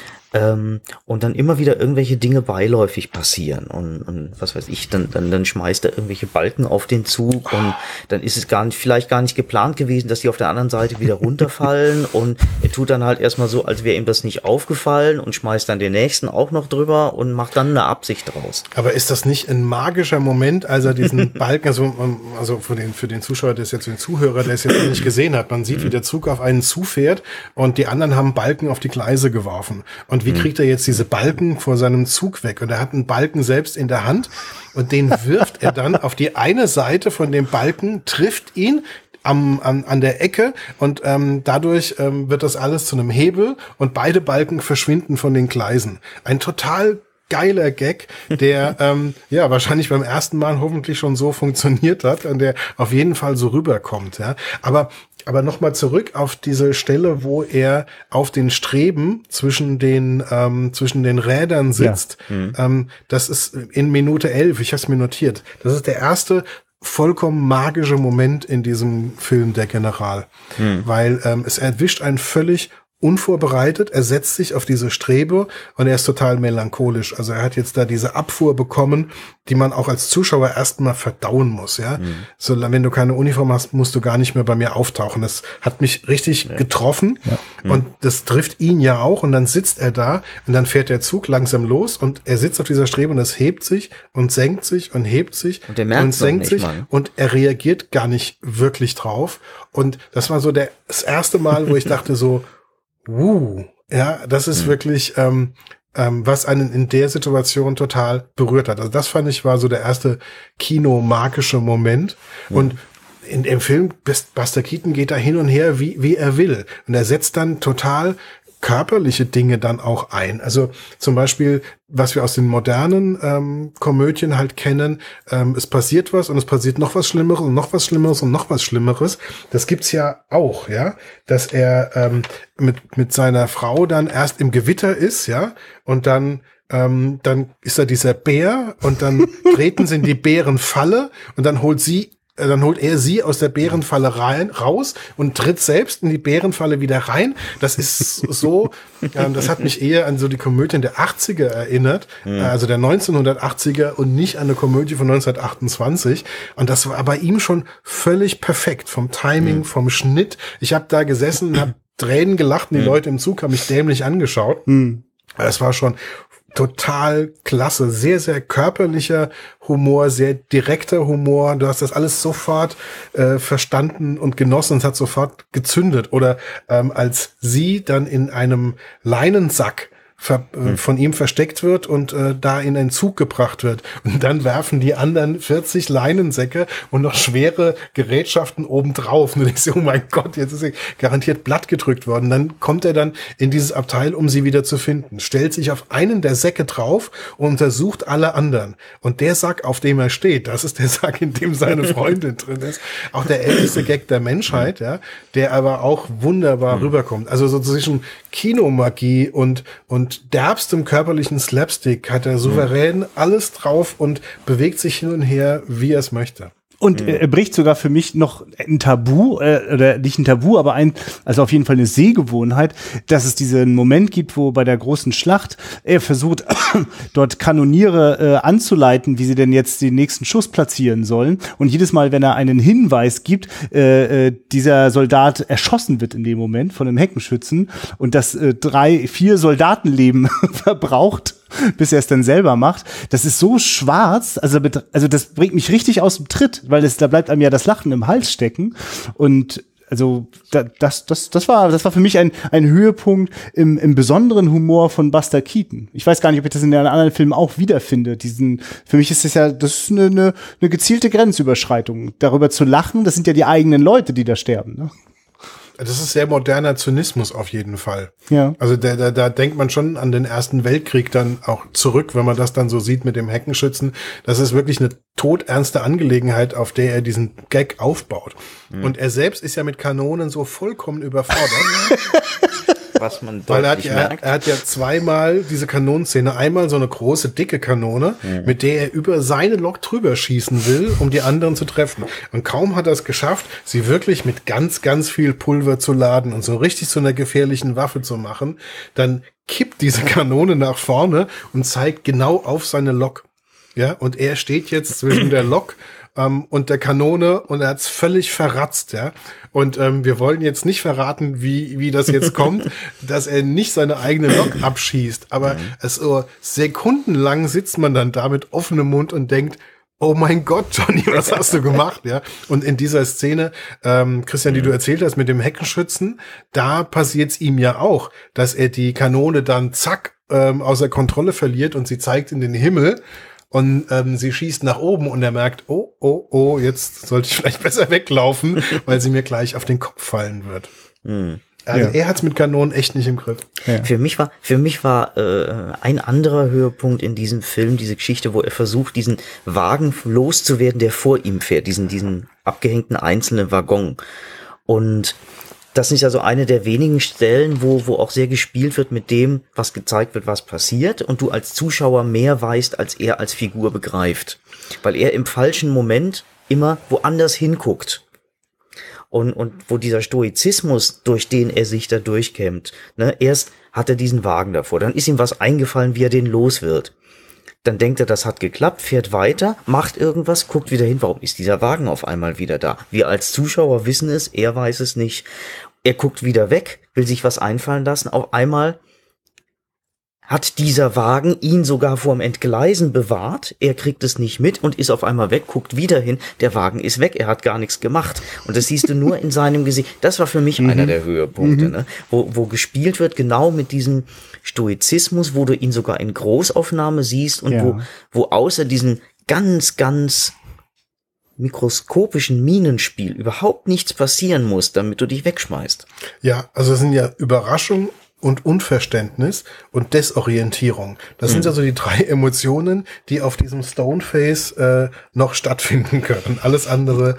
Und dann immer wieder irgendwelche Dinge beiläufig passieren und was weiß ich, dann schmeißt er irgendwelche Balken auf den Zug und dann ist es vielleicht gar nicht geplant gewesen, dass die auf der anderen Seite wieder runterfallen und er tut dann halt erstmal so, als wäre ihm das nicht aufgefallen und schmeißt dann den nächsten auch noch drüber und macht dann eine Absicht draus. Aber ist das nicht ein magischer Moment, als er diesen Balken, also für den Zuschauer, den Zuhörer, der es jetzt noch nicht gesehen hat, man sieht, wie der Zug auf einen zufährt und die anderen haben Balken auf die Gleise geworfen. Und wie kriegt er jetzt diese Balken vor seinem Zug weg? Und er hat einen Balken selbst in der Hand und den wirft er dann auf die eine Seite von dem Balken, trifft ihn an der Ecke und dadurch wird das alles zu einem Hebel und beide Balken verschwinden von den Gleisen. Ein total geiler Gag, der wahrscheinlich beim ersten Mal hoffentlich schon so funktioniert hat und der auf jeden Fall so rüberkommt. Ja, aber nochmal zurück auf diese Stelle, wo er auf den Streben zwischen den Rädern sitzt. Ja. Das ist in Minute 11, ich habe es mir notiert. Das ist der erste vollkommen magische Moment in diesem Film, der General. Weil es erwischt einen völlig unvorbereitet, er setzt sich auf diese Strebe und er ist total melancholisch. Also er hat jetzt da diese Abfuhr bekommen, die man auch als Zuschauer erstmal verdauen muss, ja. So, wenn du keine Uniform hast, musst du gar nicht mehr bei mir auftauchen. Das hat mich richtig getroffen und das trifft ihn ja auch und dann sitzt er da und dann fährt der Zug langsam los und er sitzt auf dieser Strebe und es hebt sich und senkt sich und hebt sich und senkt sich und er reagiert gar nicht wirklich drauf und das war so das erste Mal, wo ich dachte so, ja, das ist wirklich, was einen in der Situation total berührt hat. Also das fand ich war so der erste kinomagische Moment. Und in dem Film, Buster Keaton geht da hin und her, wie er will. Und er setzt dann total körperliche Dinge dann auch ein. Also zum Beispiel, was wir aus den modernen Komödien halt kennen, es passiert was und es passiert noch was Schlimmeres und noch was Schlimmeres und noch was Schlimmeres. Das gibt's ja auch, ja, dass er mit seiner Frau dann erst im Gewitter ist, ja, und dann ist da dieser Bär und dann treten sie in die Bärenfalle und dann holt er sie aus der Bärenfalle raus und tritt selbst in die Bärenfalle wieder rein. Das ist so, das hat mich eher an so die Komödien der 80er erinnert, also der 1980er und nicht an eine Komödie von 1928. Und das war bei ihm schon völlig perfekt vom Timing, vom Schnitt. Ich habe da gesessen und habe Tränen gelacht und die Leute im Zug haben mich dämlich angeschaut. Es war schon total klasse, sehr, sehr körperlicher Humor, sehr direkter Humor. Du hast das alles sofort verstanden und genossen und es hat sofort gezündet. Oder als sie dann in einem Leinensack von ihm versteckt wird und da in einen Zug gebracht wird. Und dann werfen die anderen 40 Leinensäcke und noch schwere Gerätschaften obendrauf. Und du denkst, oh mein Gott, jetzt ist er garantiert platt gedrückt worden. Dann kommt er dann in dieses Abteil, um sie wieder zu finden. Stellt sich auf einen der Säcke drauf und untersucht alle anderen. Und der Sack, auf dem er steht, das ist der Sack, in dem seine Freundin drin ist. Auch der älteste Gag der Menschheit, ja, der aber auch wunderbar rüberkommt. Also so zwischen Kinomagie und derbstem körperlichen Slapstick hat er souverän alles drauf und bewegt sich hin und her, wie er es möchte. Und er bricht sogar für mich noch ein Tabu, oder nicht ein Tabu, aber also auf jeden Fall eine Sehgewohnheit, dass es diesen Moment gibt, wo bei der großen Schlacht er versucht, dort Kanoniere anzuleiten, wie sie denn jetzt den nächsten Schuss platzieren sollen. Und jedes Mal, wenn er einen Hinweis gibt, dieser Soldat erschossen wird in dem Moment von einem Heckenschützen und das 3-4 Soldatenleben verbraucht, bis er es dann selber macht. Das ist so schwarz, also das bringt mich richtig aus dem Tritt, weil da bleibt einem ja das Lachen im Hals stecken. Und also das war für mich ein Höhepunkt im besonderen Humor von Buster Keaton. Ich weiß gar nicht, ob ich das in den anderen Filmen auch wiederfinde. Für mich ist das ist eine gezielte Grenzüberschreitung. Darüber zu lachen, das sind ja die eigenen Leute, die da sterben, ne? Das ist sehr moderner Zynismus auf jeden Fall. Ja. Also da denkt man schon an den Ersten Weltkrieg dann auch zurück, wenn man das dann so sieht mit dem Heckenschützen. Das ist wirklich eine todernste Angelegenheit, auf der er diesen Gag aufbaut. Und er selbst ist ja mit Kanonen so vollkommen überfordert. Was man Weil deutlich merkt. Er hat ja zweimal diese Kanonenszene. Einmal so eine große, dicke Kanone, mit der er über seine Lok drüber schießen will, um die anderen zu treffen. Und kaum hat er es geschafft, sie wirklich mit ganz, ganz viel Pulver zu laden und so richtig zu einer gefährlichen Waffe zu machen, dann kippt diese Kanone nach vorne und zeigt genau auf seine Lok. Ja, und er steht jetzt zwischen der Lok und der Kanone und er hat's völlig verratzt, ja. Und wir wollen jetzt nicht verraten, wie das jetzt kommt, dass er nicht seine eigene Lok abschießt. Aber es so sekundenlang sitzt man dann da mit offenem Mund und denkt, oh mein Gott, Johnny, was hast du gemacht? Ja. Und in dieser Szene, Christian, die du erzählt hast mit dem Heckenschützen, da passiert's ihm ja auch, dass er die Kanone dann zack außer Kontrolle verliert und sie zeigt in den Himmel. Und sie schießt nach oben und er merkt, oh, jetzt sollte ich vielleicht besser weglaufen, weil sie mir gleich auf den Kopf fallen wird. Also er hat's mit Kanonen echt nicht im Griff. Ja. Für mich war ein anderer Höhepunkt in diesem Film diese Geschichte, wo er versucht, diesen Wagen loszuwerden, der vor ihm fährt, diesen abgehängten einzelnen Waggon. Und das ist also eine der wenigen Stellen, wo auch sehr gespielt wird mit dem, was gezeigt wird, was passiert und du als Zuschauer mehr weißt, als er als Figur begreift. Weil er im falschen Moment immer woanders hinguckt. Und wo dieser Stoizismus, durch den er sich da durchkämmt, ne, erst hat er diesen Wagen davor, dann ist ihm was eingefallen, wie er den los wird. Dann denkt er, das hat geklappt, fährt weiter, macht irgendwas, guckt wieder hin, warum ist dieser Wagen auf einmal wieder da? Wir als Zuschauer wissen es, er weiß es nicht. Er guckt wieder weg, will sich was einfallen lassen, auf einmal hat dieser Wagen ihn sogar vorm Entgleisen bewahrt, er kriegt es nicht mit und ist auf einmal weg, guckt wieder hin, der Wagen ist weg, er hat gar nichts gemacht. Und das siehst du nur in seinem Gesicht. Das war für mich einer der Höhepunkte, ne? Wo gespielt wird, genau mit diesem Stoizismus, wo du ihn sogar in Großaufnahme siehst und wo außer diesem ganz, ganz mikroskopischen Minenspiel überhaupt nichts passieren muss, damit du dich wegschmeißt. Ja, also es sind ja Überraschung und Unverständnis und Desorientierung. Das sind also die drei Emotionen, die auf diesem Stoneface noch stattfinden können. Alles andere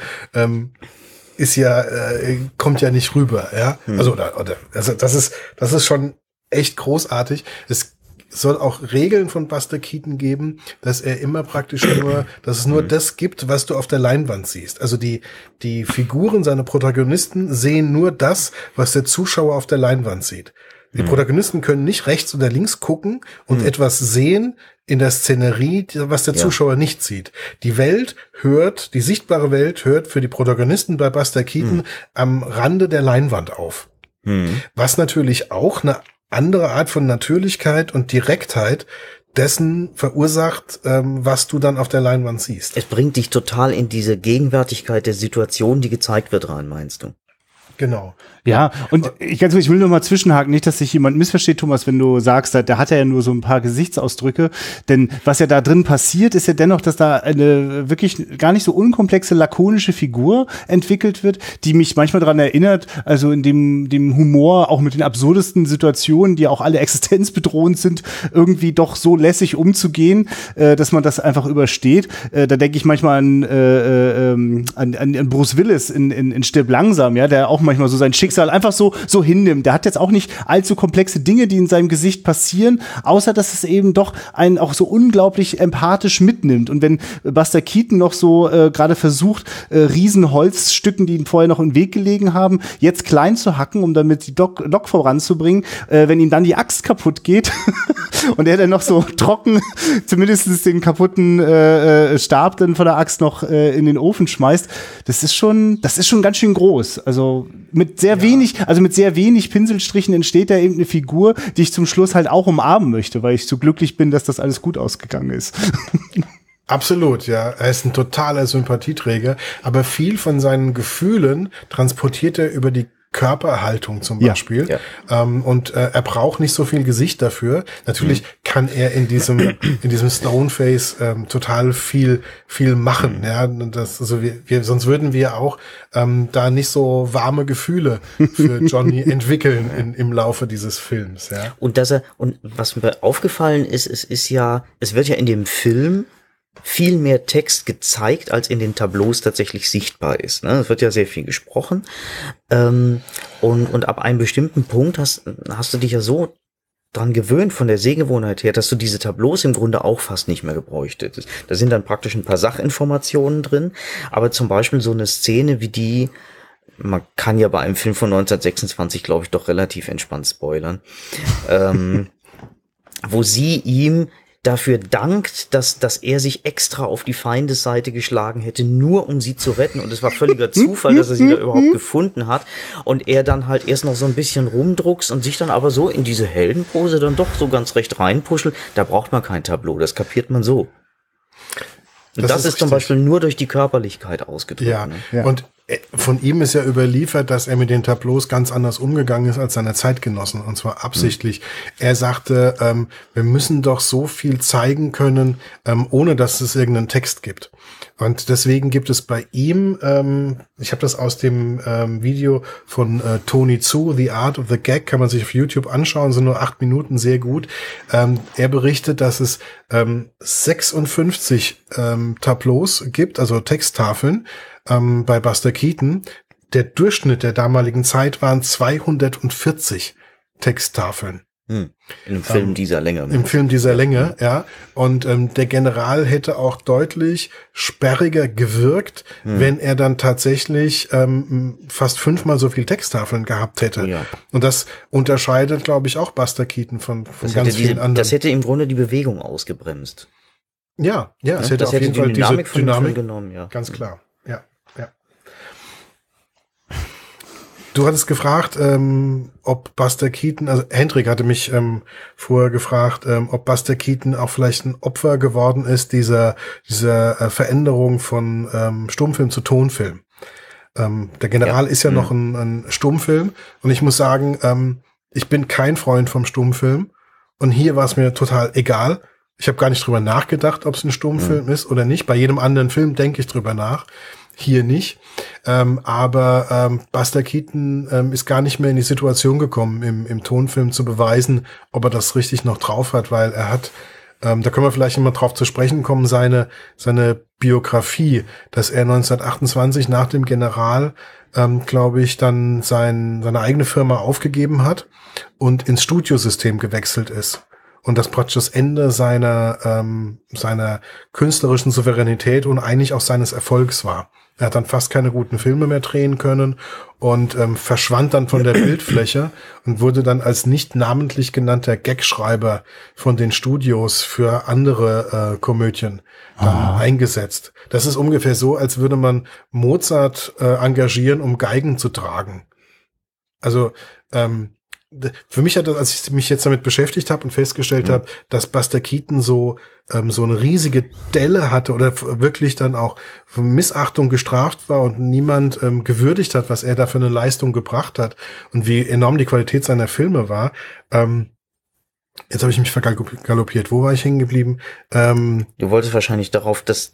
ist ja kommt ja nicht rüber, ja. Also das ist schon echt großartig. Es soll auch Regeln von Buster Keaton geben, dass er immer praktisch dass es nur das gibt, was du auf der Leinwand siehst. Also die Figuren, seine Protagonisten sehen nur das, was der Zuschauer auf der Leinwand sieht. Die Protagonisten können nicht rechts oder links gucken und etwas sehen in der Szenerie, was der Zuschauer nicht sieht. Die sichtbare Welt hört für die Protagonisten bei Buster Keaton am Rande der Leinwand auf. Was natürlich auch eine andere Art von Natürlichkeit und Direktheit dessen verursacht, was du dann auf der Leinwand siehst. Es bringt dich total in diese Gegenwärtigkeit der Situation, die gezeigt wird, rein, meinst du? Genau. Ja, und ich will nur mal zwischenhaken, nicht, dass sich jemand missversteht, Thomas, wenn du sagst, da hat er ja nur so ein paar Gesichtsausdrücke, denn was ja da drin passiert, ist ja dennoch, dass da eine wirklich gar nicht so unkomplexe, lakonische Figur entwickelt wird, die mich manchmal daran erinnert, also in dem Humor, auch mit den absurdesten Situationen, die auch alle existenzbedrohend sind, irgendwie doch so lässig umzugehen, dass man das einfach übersteht. Da denke ich manchmal an Bruce Willis in Stirb langsam, ja, der auch manchmal so sein Schicksal einfach so hinnimmt. Der hat jetzt auch nicht allzu komplexe Dinge, die in seinem Gesicht passieren, außer dass es eben doch einen auch so unglaublich empathisch mitnimmt. Und wenn Buster Keaton noch so gerade versucht, Riesenholzstücken, die ihm vorher noch im Weg gelegen haben, jetzt klein zu hacken, um damit die Lok voranzubringen, wenn ihm dann die Axt kaputt geht und er dann noch so trocken zumindest den kaputten Stab dann von der Axt noch in den Ofen schmeißt, das ist schon ganz schön groß. Also mit sehr wenig Pinselstrichen entsteht da eben eine Figur, die ich zum Schluss halt auch umarmen möchte, weil ich so glücklich bin, dass das alles gut ausgegangen ist. Absolut, ja. Er ist ein totaler Sympathieträger, aber viel von seinen Gefühlen transportiert er über die Körperhaltung zum Beispiel. Ja. Und er braucht nicht so viel Gesicht dafür. Natürlich kann er in diesem Stoneface total viel machen. Ja, also sonst würden wir auch da nicht so warme Gefühle für Johnny entwickeln im Laufe dieses Films. Ja. Und was mir aufgefallen ist, es wird ja in dem Film viel mehr Text gezeigt, als in den Tableaus tatsächlich sichtbar ist. Ne? Es wird ja sehr viel gesprochen. Und ab einem bestimmten Punkt hast du dich ja so dran gewöhnt von der Sehgewohnheit her, dass du diese Tableaus im Grunde auch fast nicht mehr gebräuchtest. Da sind dann praktisch ein paar Sachinformationen drin, aber zum Beispiel so eine Szene wie die, man kann ja bei einem Film von 1926, glaube ich, doch relativ entspannt spoilern, wo sie ihm dafür dankt, dass er sich extra auf die Feindesseite geschlagen hätte, nur um sie zu retten. Und es war völliger Zufall, dass er sie da überhaupt gefunden hat. Und er dann halt erst noch so ein bisschen rumdruckst und sich dann aber so in diese Heldenpose dann doch so ganz recht reinpuschelt. Da braucht man kein Tableau, das kapiert man so. Und das ist zum Beispiel nur durch die Körperlichkeit ausgedrückt. Ja, ne? Ja. Und von ihm ist ja überliefert, dass er mit den Tableaus ganz anders umgegangen ist als seine Zeitgenossen, und zwar absichtlich. Er sagte, wir müssen doch so viel zeigen können, ohne dass es irgendeinen Text gibt. Und deswegen gibt es bei ihm, ich habe das aus dem Video von Tony Zhou, The Art of the Gag, kann man sich auf YouTube anschauen, sind nur 8 Minuten, sehr gut. Er berichtet, dass es 56 Tableaus gibt, also Texttafeln, bei Buster Keaton. Der Durchschnitt der damaligen Zeit waren 240 Texttafeln. In einem Film dieser Länge. Im Film dieser Länge, ja. Und der General hätte auch deutlich sperriger gewirkt, wenn er dann tatsächlich fast 5-mal so viel Texttafeln gehabt hätte. Ja. Und das unterscheidet, glaube ich, auch Buster Keaton von ganz vielen anderen. Das hätte im Grunde die Bewegung ausgebremst. Ja, es hätte auf jeden Fall diese Dynamik genommen, ja. Ganz klar. Ja. Du hattest gefragt, ob Buster Keaton, also Hendrik hatte mich vorher gefragt, ob Buster Keaton auch vielleicht ein Opfer geworden ist dieser Veränderung von Stummfilm zu Tonfilm. Der General ist ja noch ein Stummfilm, und ich muss sagen, ich bin kein Freund vom Stummfilm, und hier war es mir total egal. Ich habe gar nicht drüber nachgedacht, ob es ein Stummfilm ist oder nicht. Bei jedem anderen Film denke ich drüber nach. Hier nicht. Aber Buster Keaton ist gar nicht mehr in die Situation gekommen, im Tonfilm zu beweisen, ob er das richtig noch drauf hat, weil er hat, da können wir vielleicht immer drauf zu sprechen kommen, seine Biografie, dass er 1928 nach dem General, glaube ich, dann seine eigene Firma aufgegeben hat und ins Studiosystem gewechselt ist. Und das praktisch das Ende seiner künstlerischen Souveränität und eigentlich auch seines Erfolgs war. Er hat dann fast keine guten Filme mehr drehen können und verschwand dann von der Bildfläche und wurde dann als nicht namentlich genannter Gagschreiber von den Studios für andere Komödien dann eingesetzt. Das ist ungefähr so, als würde man Mozart engagieren, um Geigen zu tragen. Also für mich hat das, als ich mich jetzt damit beschäftigt habe und festgestellt habe, dass Buster Keaton so eine riesige Delle hatte oder wirklich dann auch von Missachtung gestraft war und niemand gewürdigt hat, was er da für eine Leistung gebracht hat und wie enorm die Qualität seiner Filme war. Jetzt habe ich mich vergaloppiert. Wo war ich hängen geblieben? Du wolltest wahrscheinlich darauf, dass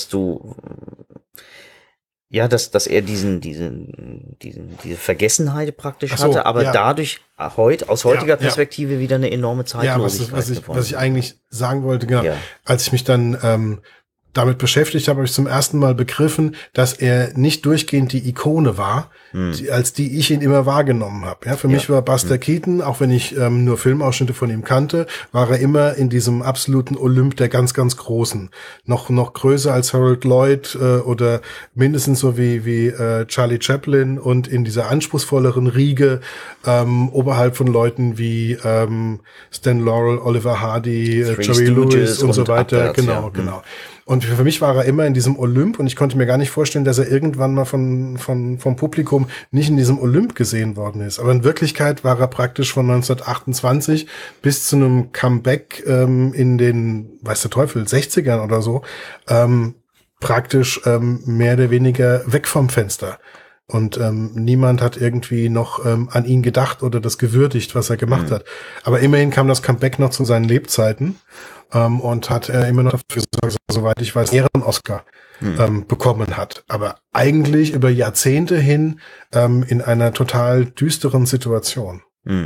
er diese Vergessenheit praktisch hatte, aber dadurch aus heutiger Perspektive wieder eine enorme Zeitlosigkeit. Was ich eigentlich sagen wollte, genau. Ja. Als ich mich dann damit beschäftigt habe, habe ich zum ersten Mal begriffen, dass er nicht durchgehend die Ikone war, als die ich ihn immer wahrgenommen habe. Ja, für mich war Buster Keaton, auch wenn ich nur Filmausschnitte von ihm kannte, war er immer in diesem absoluten Olymp der ganz, ganz Großen. Noch größer als Harold Lloyd oder mindestens so wie Charlie Chaplin und in dieser anspruchsvolleren Riege oberhalb von Leuten wie Stan Laurel, Oliver Hardy, Jerry Lewis und so weiter. Genau. Und für mich war er immer in diesem Olymp und ich konnte mir gar nicht vorstellen, dass er irgendwann mal vom Publikum nicht in diesem Olymp gesehen worden ist. Aber in Wirklichkeit war er praktisch von 1928 bis zu einem Comeback in den, weiß der Teufel, 60ern oder so, praktisch mehr oder weniger weg vom Fenster. Und niemand hat irgendwie noch an ihn gedacht oder das gewürdigt, was er gemacht hat. Aber immerhin kam das Comeback noch zu seinen Lebzeiten und hat er immer noch dafür gesorgt, soweit ich weiß, Ehren-Oscar bekommen hat. Aber eigentlich über Jahrzehnte hin in einer total düsteren Situation.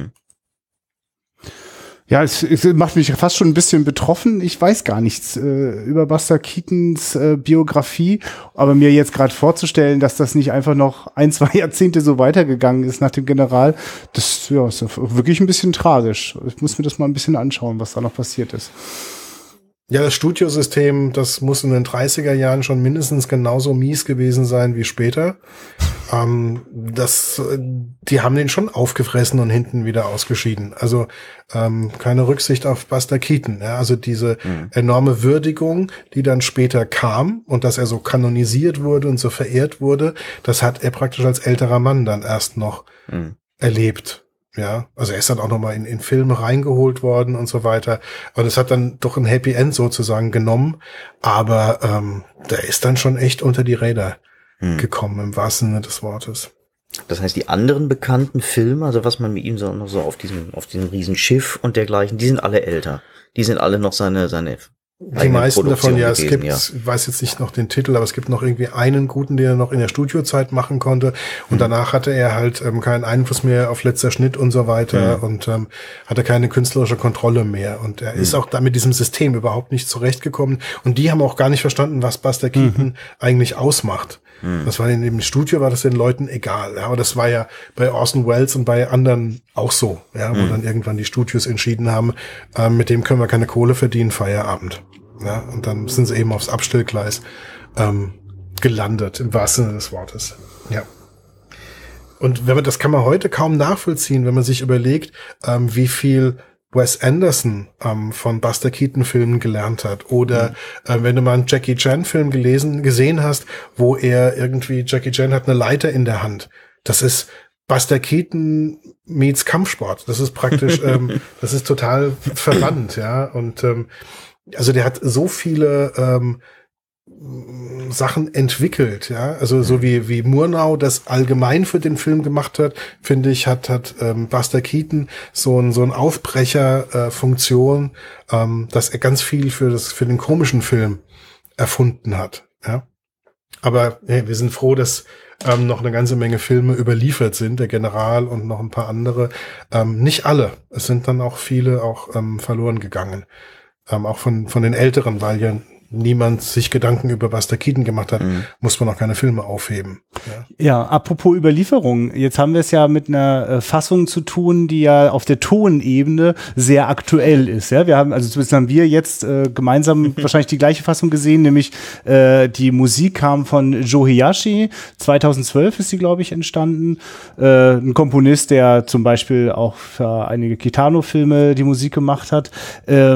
Ja, es macht mich fast schon ein bisschen betroffen. Ich weiß gar nichts über Buster Keatons Biografie, aber mir jetzt gerade vorzustellen, dass das nicht einfach noch 1-2 Jahrzehnte so weitergegangen ist nach dem General, das ist wirklich ein bisschen tragisch. Ich muss mir das mal ein bisschen anschauen, was da noch passiert ist. Ja, das Studiosystem, das muss in den 30er Jahren schon mindestens genauso mies gewesen sein wie später. Die haben den schon aufgefressen und hinten wieder ausgeschieden. Also keine Rücksicht auf Buster Keaton. Ja? Also diese enorme Würdigung, die dann später kam und dass er so kanonisiert wurde und so verehrt wurde, das hat er praktisch als älterer Mann dann erst noch erlebt. Ja, also er ist dann auch nochmal in Filme reingeholt worden und so weiter. Und es hat dann doch ein Happy End sozusagen genommen. Aber der ist dann schon echt unter die Räder gekommen, im wahrsten Sinne des Wortes. Das heißt, die anderen bekannten Filme, also was man mit ihm so noch so auf diesem Riesenschiff und dergleichen, die sind alle älter. Die sind alle noch seine die meisten davon, ja, gewesen, es gibt, ich weiß jetzt nicht noch den Titel, aber es gibt noch irgendwie einen guten, den er noch in der Studiozeit machen konnte. Und danach hatte er halt keinen Einfluss mehr auf letzter Schnitt und so weiter und hatte keine künstlerische Kontrolle mehr. Und er ist auch da mit diesem System überhaupt nicht zurechtgekommen. Und die haben auch gar nicht verstanden, was Buster Keaton eigentlich ausmacht. Das war in dem Studio, war das den Leuten egal. Ja, aber das war ja bei Orson Welles und bei anderen auch so, ja, wo dann irgendwann die Studios entschieden haben, mit dem können wir keine Kohle verdienen, Feierabend. Ja, und dann sind sie eben aufs Abstellgleis gelandet, im wahrsten Sinne des Wortes. Ja. Und das kann man heute kaum nachvollziehen, wenn man sich überlegt, wie viel Wes Anderson von Buster Keaton-Filmen gelernt hat. Oder wenn du mal einen Jackie Chan-Film gesehen hast, wo Jackie Chan hat eine Leiter in der Hand. Das ist Buster Keaton meets Kampfsport. Das ist praktisch, das ist total verwandt, ja. Und also der hat so viele Sachen entwickelt, ja, also so wie Murnau das allgemein für den Film gemacht hat, finde ich, hat Buster Keaton so ein Aufbrecherfunktion, dass er ganz viel für den komischen Film erfunden hat, ja. Aber hey, wir sind froh, dass noch eine ganze Menge Filme überliefert sind, der General und noch ein paar andere, nicht alle, es sind dann auch viele auch verloren gegangen, auch von den Älteren, weil ja niemand sich Gedanken über Buster Keaton gemacht hat, muss man auch keine Filme aufheben. Ja, apropos Überlieferung. Jetzt haben wir es ja mit einer Fassung zu tun, die ja auf der Tonebene sehr aktuell ist. Ja, zumindest haben wir jetzt gemeinsam wahrscheinlich die gleiche Fassung gesehen, nämlich die Musik kam von Joe Hisaishi. 2012 ist sie, glaube ich, entstanden. Ein Komponist, der zum Beispiel auch für einige Kitano-Filme die Musik gemacht hat. Das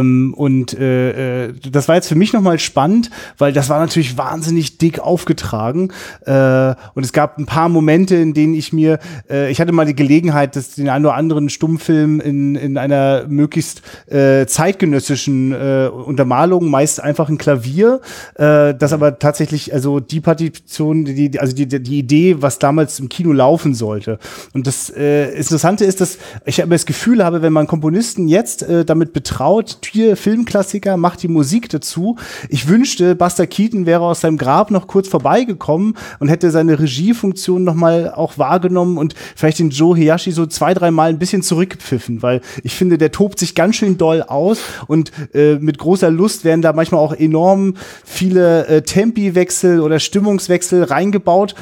war jetzt für mich nochmal spannend, weil das war natürlich wahnsinnig dick aufgetragen und es gab ein paar Momente, in denen ich hatte mal die Gelegenheit, den einen oder anderen Stummfilm in einer möglichst zeitgenössischen Untermalung, meist einfach ein Klavier, das aber tatsächlich, also die Partition, die Idee, was damals im Kino laufen sollte. Und das Interessante ist, dass ich aber das Gefühl habe, wenn man Komponisten jetzt damit betraut, hier Filmklassiker, macht die Musik dazu. Ich wünschte, Buster Keaton wäre aus seinem Grab noch kurz vorbeigekommen und hätte seine Regiefunktion nochmal auch wahrgenommen und vielleicht den Joe Hiyashi so 2-3 Mal ein bisschen zurückgepfiffen, weil ich finde, der tobt sich ganz schön doll aus und mit großer Lust werden da manchmal auch enorm viele Tempiwechsel oder Stimmungswechsel reingebaut.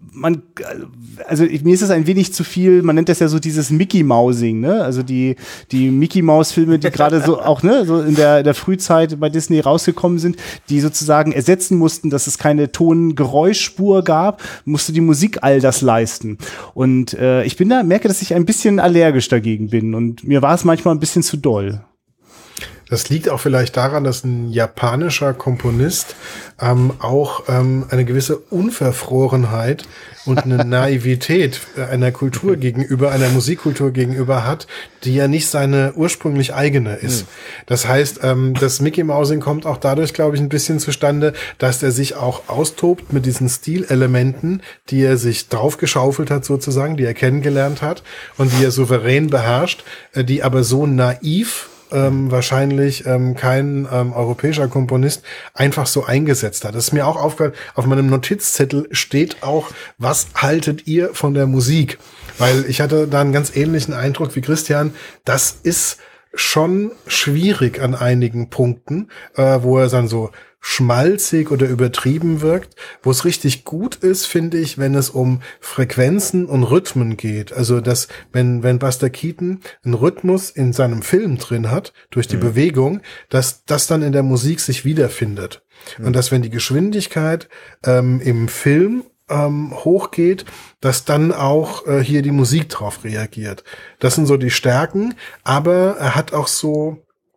Mir ist das ein wenig zu viel, man nennt das ja so dieses Mickey-Mousing, ne? Also die Mickey-Mouse-Filme, die gerade so auch, ne, so in der Frühzeit bei Disney rausgekommen sind, die sozusagen ersetzen mussten, dass es keine Ton-Geräuschspur gab, musste die Musik all das leisten. Und ich merke, dass ich ein bisschen allergisch dagegen bin und mir war es manchmal ein bisschen zu doll. Das liegt auch vielleicht daran, dass ein japanischer Komponist auch eine gewisse Unverfrorenheit und eine Naivität einer Kultur gegenüber, einer Musikkultur gegenüber hat, die ja nicht seine ursprünglich eigene ist. Das heißt, das Mickey Mousing kommt auch dadurch, glaube ich, ein bisschen zustande, dass er sich auch austobt mit diesen Stilelementen, die er sich draufgeschaufelt hat sozusagen, die er kennengelernt hat und die er souverän beherrscht, die aber so naiv wahrscheinlich kein europäischer Komponist einfach so eingesetzt hat. Das ist mir auch aufgefallen, auf meinem Notizzettel steht auch, was haltet ihr von der Musik? Weil ich hatte da einen ganz ähnlichen Eindruck wie Christian, das ist schon schwierig an einigen Punkten, wo er dann so schmalzig oder übertrieben wirkt. Wo es richtig gut ist, finde ich, wenn es um Frequenzen und Rhythmen geht. Also, dass, wenn Buster Keaton einen Rhythmus in seinem Film drin hat, durch die Bewegung, dass das dann in der Musik sich wiederfindet. Und dass, wenn die Geschwindigkeit im Film hochgeht, dass dann auch hier die Musik drauf reagiert. Das sind so die Stärken, aber er hat auch so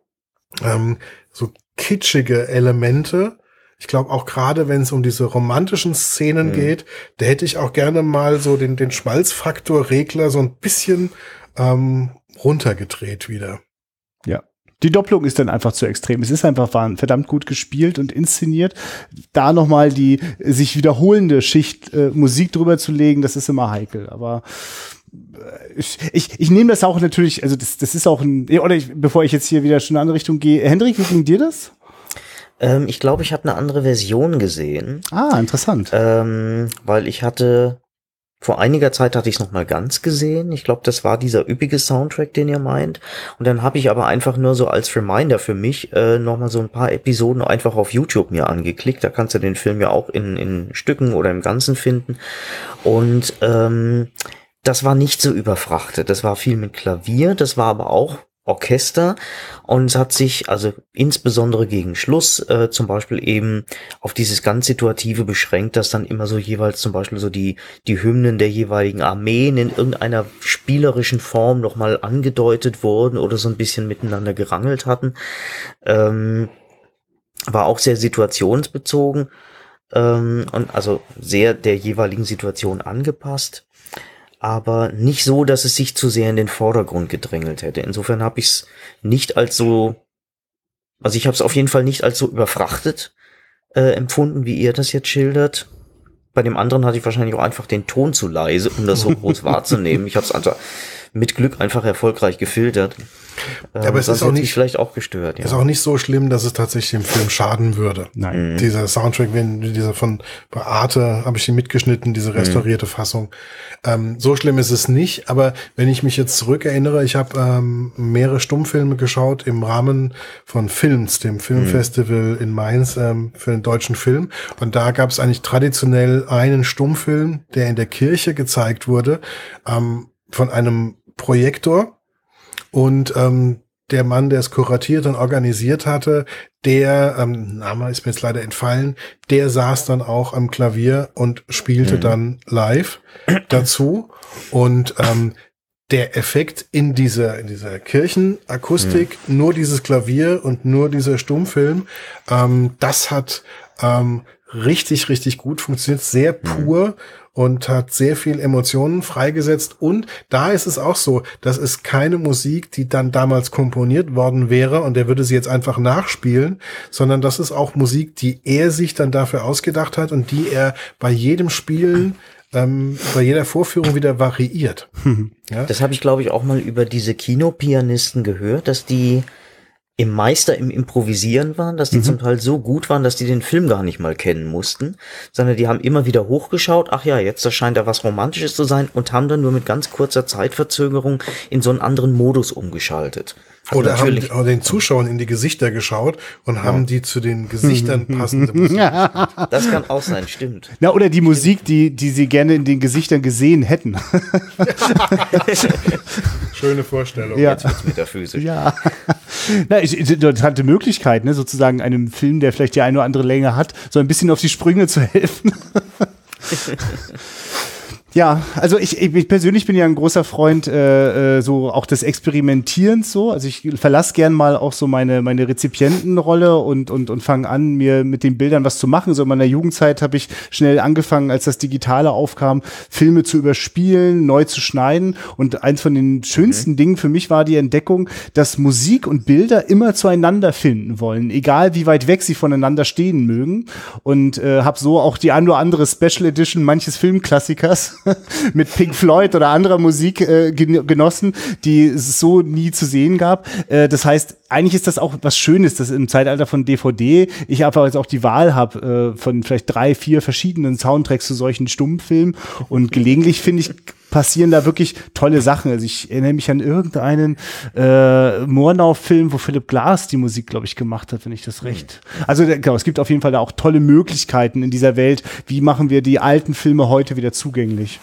kitschige Elemente. Ich glaube auch gerade, wenn es um diese romantischen Szenen geht, da hätte ich auch gerne mal so den Schmalzfaktor-Regler so ein bisschen runtergedreht wieder. Ja. Die Doppelung ist dann einfach zu extrem. Es ist einfach verdammt gut gespielt und inszeniert. Da nochmal die sich wiederholende Schicht Musik drüber zu legen, das ist immer heikel. Aber ich nehme das auch natürlich, also das ist auch bevor ich jetzt hier wieder schon in eine andere Richtung gehe. Hendrik, wie ging dir das? Ich glaube, ich habe eine andere Version gesehen. Ah, interessant. Weil vor einiger Zeit hatte ich es noch mal ganz gesehen. Ich glaube, das war dieser üppige Soundtrack, den ihr meint. Und dann habe ich aber einfach nur so als Reminder für mich noch mal so ein paar Episoden einfach auf YouTube mir angeklickt. Da kannst du den Film ja auch in Stücken oder im Ganzen finden. Und das war nicht so überfrachtet. Das war viel mit Klavier, das war aber auch Orchester und es hat sich also insbesondere gegen Schluss zum Beispiel eben auf dieses ganz Situative beschränkt, dass dann immer so jeweils zum Beispiel so die Hymnen der jeweiligen Armeen in irgendeiner spielerischen Form nochmal angedeutet wurden oder so ein bisschen miteinander gerangelt hatten. War auch sehr situationsbezogen und also sehr der jeweiligen Situation angepasst. Aber nicht so, dass es sich zu sehr in den Vordergrund gedrängelt hätte. Insofern habe ich es nicht als so, also ich habe es auf jeden Fall nicht als so überfrachtet empfunden, wie ihr das jetzt schildert. Bei dem anderen hatte ich wahrscheinlich auch einfach den Ton zu leise, um das so groß wahrzunehmen. Ich habe es also mit Glück einfach erfolgreich gefiltert. Aber es ist auch nicht, vielleicht auch gestört. Ja. Ist auch nicht so schlimm, dass es tatsächlich dem Film schaden würde. Nein. Dieser Soundtrack, bei Arte habe ich den mitgeschnitten, diese restaurierte Fassung. So schlimm ist es nicht. Aber wenn ich mich jetzt zurückerinnere, ich habe mehrere Stummfilme geschaut im Rahmen von Films, dem Filmfestival in Mainz für den deutschen Film. Und da gab es eigentlich traditionell einen Stummfilm, der in der Kirche gezeigt wurde, von einem Projektor. Und der Mann, der es kuratiert und organisiert hatte, der, Name ist mir jetzt leider entfallen, der saß dann auch am Klavier und spielte dann live dazu. Und der Effekt in dieser Kirchenakustik, nur dieses Klavier und nur dieser Stummfilm, das hat richtig, richtig gut funktioniert, sehr pur und hat sehr viel Emotionen freigesetzt. Und da ist es auch so, das ist keine Musik, die dann damals komponiert worden wäre und der würde sie jetzt einfach nachspielen, sondern das ist auch Musik, die er sich dann dafür ausgedacht hat und die er bei jedem Spielen, bei jeder Vorführung wieder variiert. Ja? Das habe ich, glaube ich, auch mal über diese Kinopianisten gehört, dass die im Meister im Improvisieren waren, dass die zum Teil so gut waren, dass die den Film gar nicht mal kennen mussten, sondern die haben immer wieder hochgeschaut, ach ja, jetzt scheint da was Romantisches zu sein und haben dann nur mit ganz kurzer Zeitverzögerung in so einen anderen Modus umgeschaltet. Oder haben den Zuschauern in die Gesichter geschaut und haben die zu den Gesichtern passende Musik. Das kann auch sein, stimmt. Na, oder die Musik, die sie gerne in den Gesichtern gesehen hätten. Schöne Vorstellung. Ja. Jetzt wird's metaphysisch. Ja. Na, interessante Möglichkeit, ne, sozusagen einem Film, der vielleicht die eine oder andere Länge hat, so ein bisschen auf die Sprünge zu helfen. Ja, also ich persönlich bin ja ein großer Freund so auch des Experimentierens so. Also ich verlasse gern mal auch so meine Rezipientenrolle und fange an, mir mit den Bildern was zu machen. So in meiner Jugendzeit habe ich schnell angefangen, als das Digitale aufkam, Filme zu überspielen, neu zu schneiden. Und eins von den schönsten Dingen für mich war die Entdeckung, dass Musik und Bilder immer zueinander finden wollen, egal wie weit weg sie voneinander stehen mögen. Und habe so auch die ein oder andere Special Edition manches Filmklassikers mit Pink Floyd oder anderer Musik genossen, die es so nie zu sehen gab. Das heißt, eigentlich ist das auch was Schönes, dass im Zeitalter von DVD ich einfach jetzt auch die Wahl habe von vielleicht 3, 4 verschiedenen Soundtracks zu solchen Stummfilmen und gelegentlich finde ich, passieren da wirklich tolle Sachen. Also ich erinnere mich an irgendeinen Murnau-Film, wo Philipp Glass die Musik, glaube ich, gemacht hat, wenn ich das recht. Also genau, es gibt auf jeden Fall da auch tolle Möglichkeiten in dieser Welt. Wie machen wir die alten Filme heute wieder zugänglich?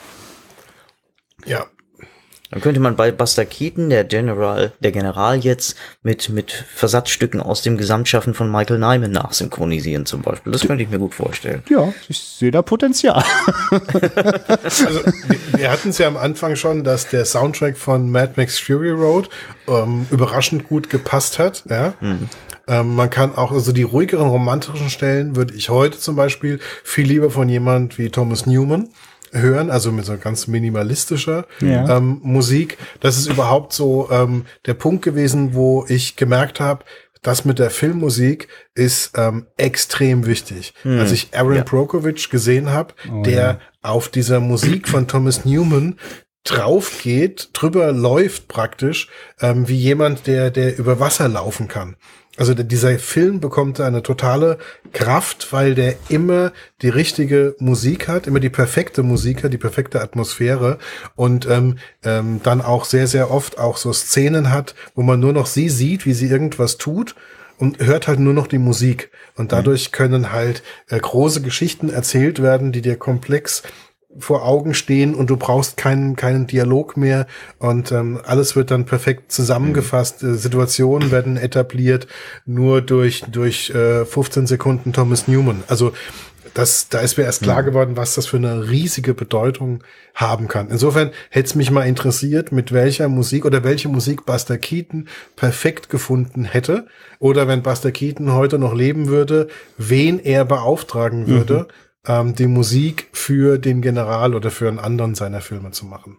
Ja. Dann könnte man bei Buster Keaton, der General jetzt, mit Versatzstücken aus dem Gesamtschaffen von Michael Nyman nachsynchronisieren zum Beispiel. Das könnte ich mir gut vorstellen. Ja, ich sehe da Potenzial. Also, wir hatten es ja am Anfang schon, dass der Soundtrack von Mad Max Fury Road überraschend gut gepasst hat. Ja? Man kann auch, also die ruhigeren romantischen Stellen würde ich heute zum Beispiel viel lieber von jemand wie Thomas Newman hören, also mit so ganz minimalistischer Musik. Das ist überhaupt so der Punkt gewesen, wo ich gemerkt habe, das mit der Filmmusik ist extrem wichtig. Als ich Aaron Brockovich gesehen habe, der auf dieser Musik von Thomas Newman drauf geht, drüber läuft praktisch, wie jemand, der über Wasser laufen kann. Also dieser Film bekommt eine totale Kraft, weil der immer die richtige Musik hat, immer die perfekte Musik hat, die perfekte Atmosphäre und dann auch sehr, sehr oft auch so Szenen hat, wo man nur noch sie sieht, wie sie irgendwas tut und hört halt nur noch die Musik. Und dadurch können halt große Geschichten erzählt werden, die dir komplex vor Augen stehen und du brauchst keinen Dialog mehr und alles wird dann perfekt zusammengefasst. Situationen werden etabliert nur durch 15 Sekunden Thomas Newman. Also da ist mir erst klar geworden, was das für eine riesige Bedeutung haben kann. Insofern hätte es mich mal interessiert, mit welcher Musik oder welche Musik Buster Keaton perfekt gefunden hätte oder wenn Buster Keaton heute noch leben würde, wen er beauftragen würde, die Musik für den General oder für einen anderen seiner Filme zu machen.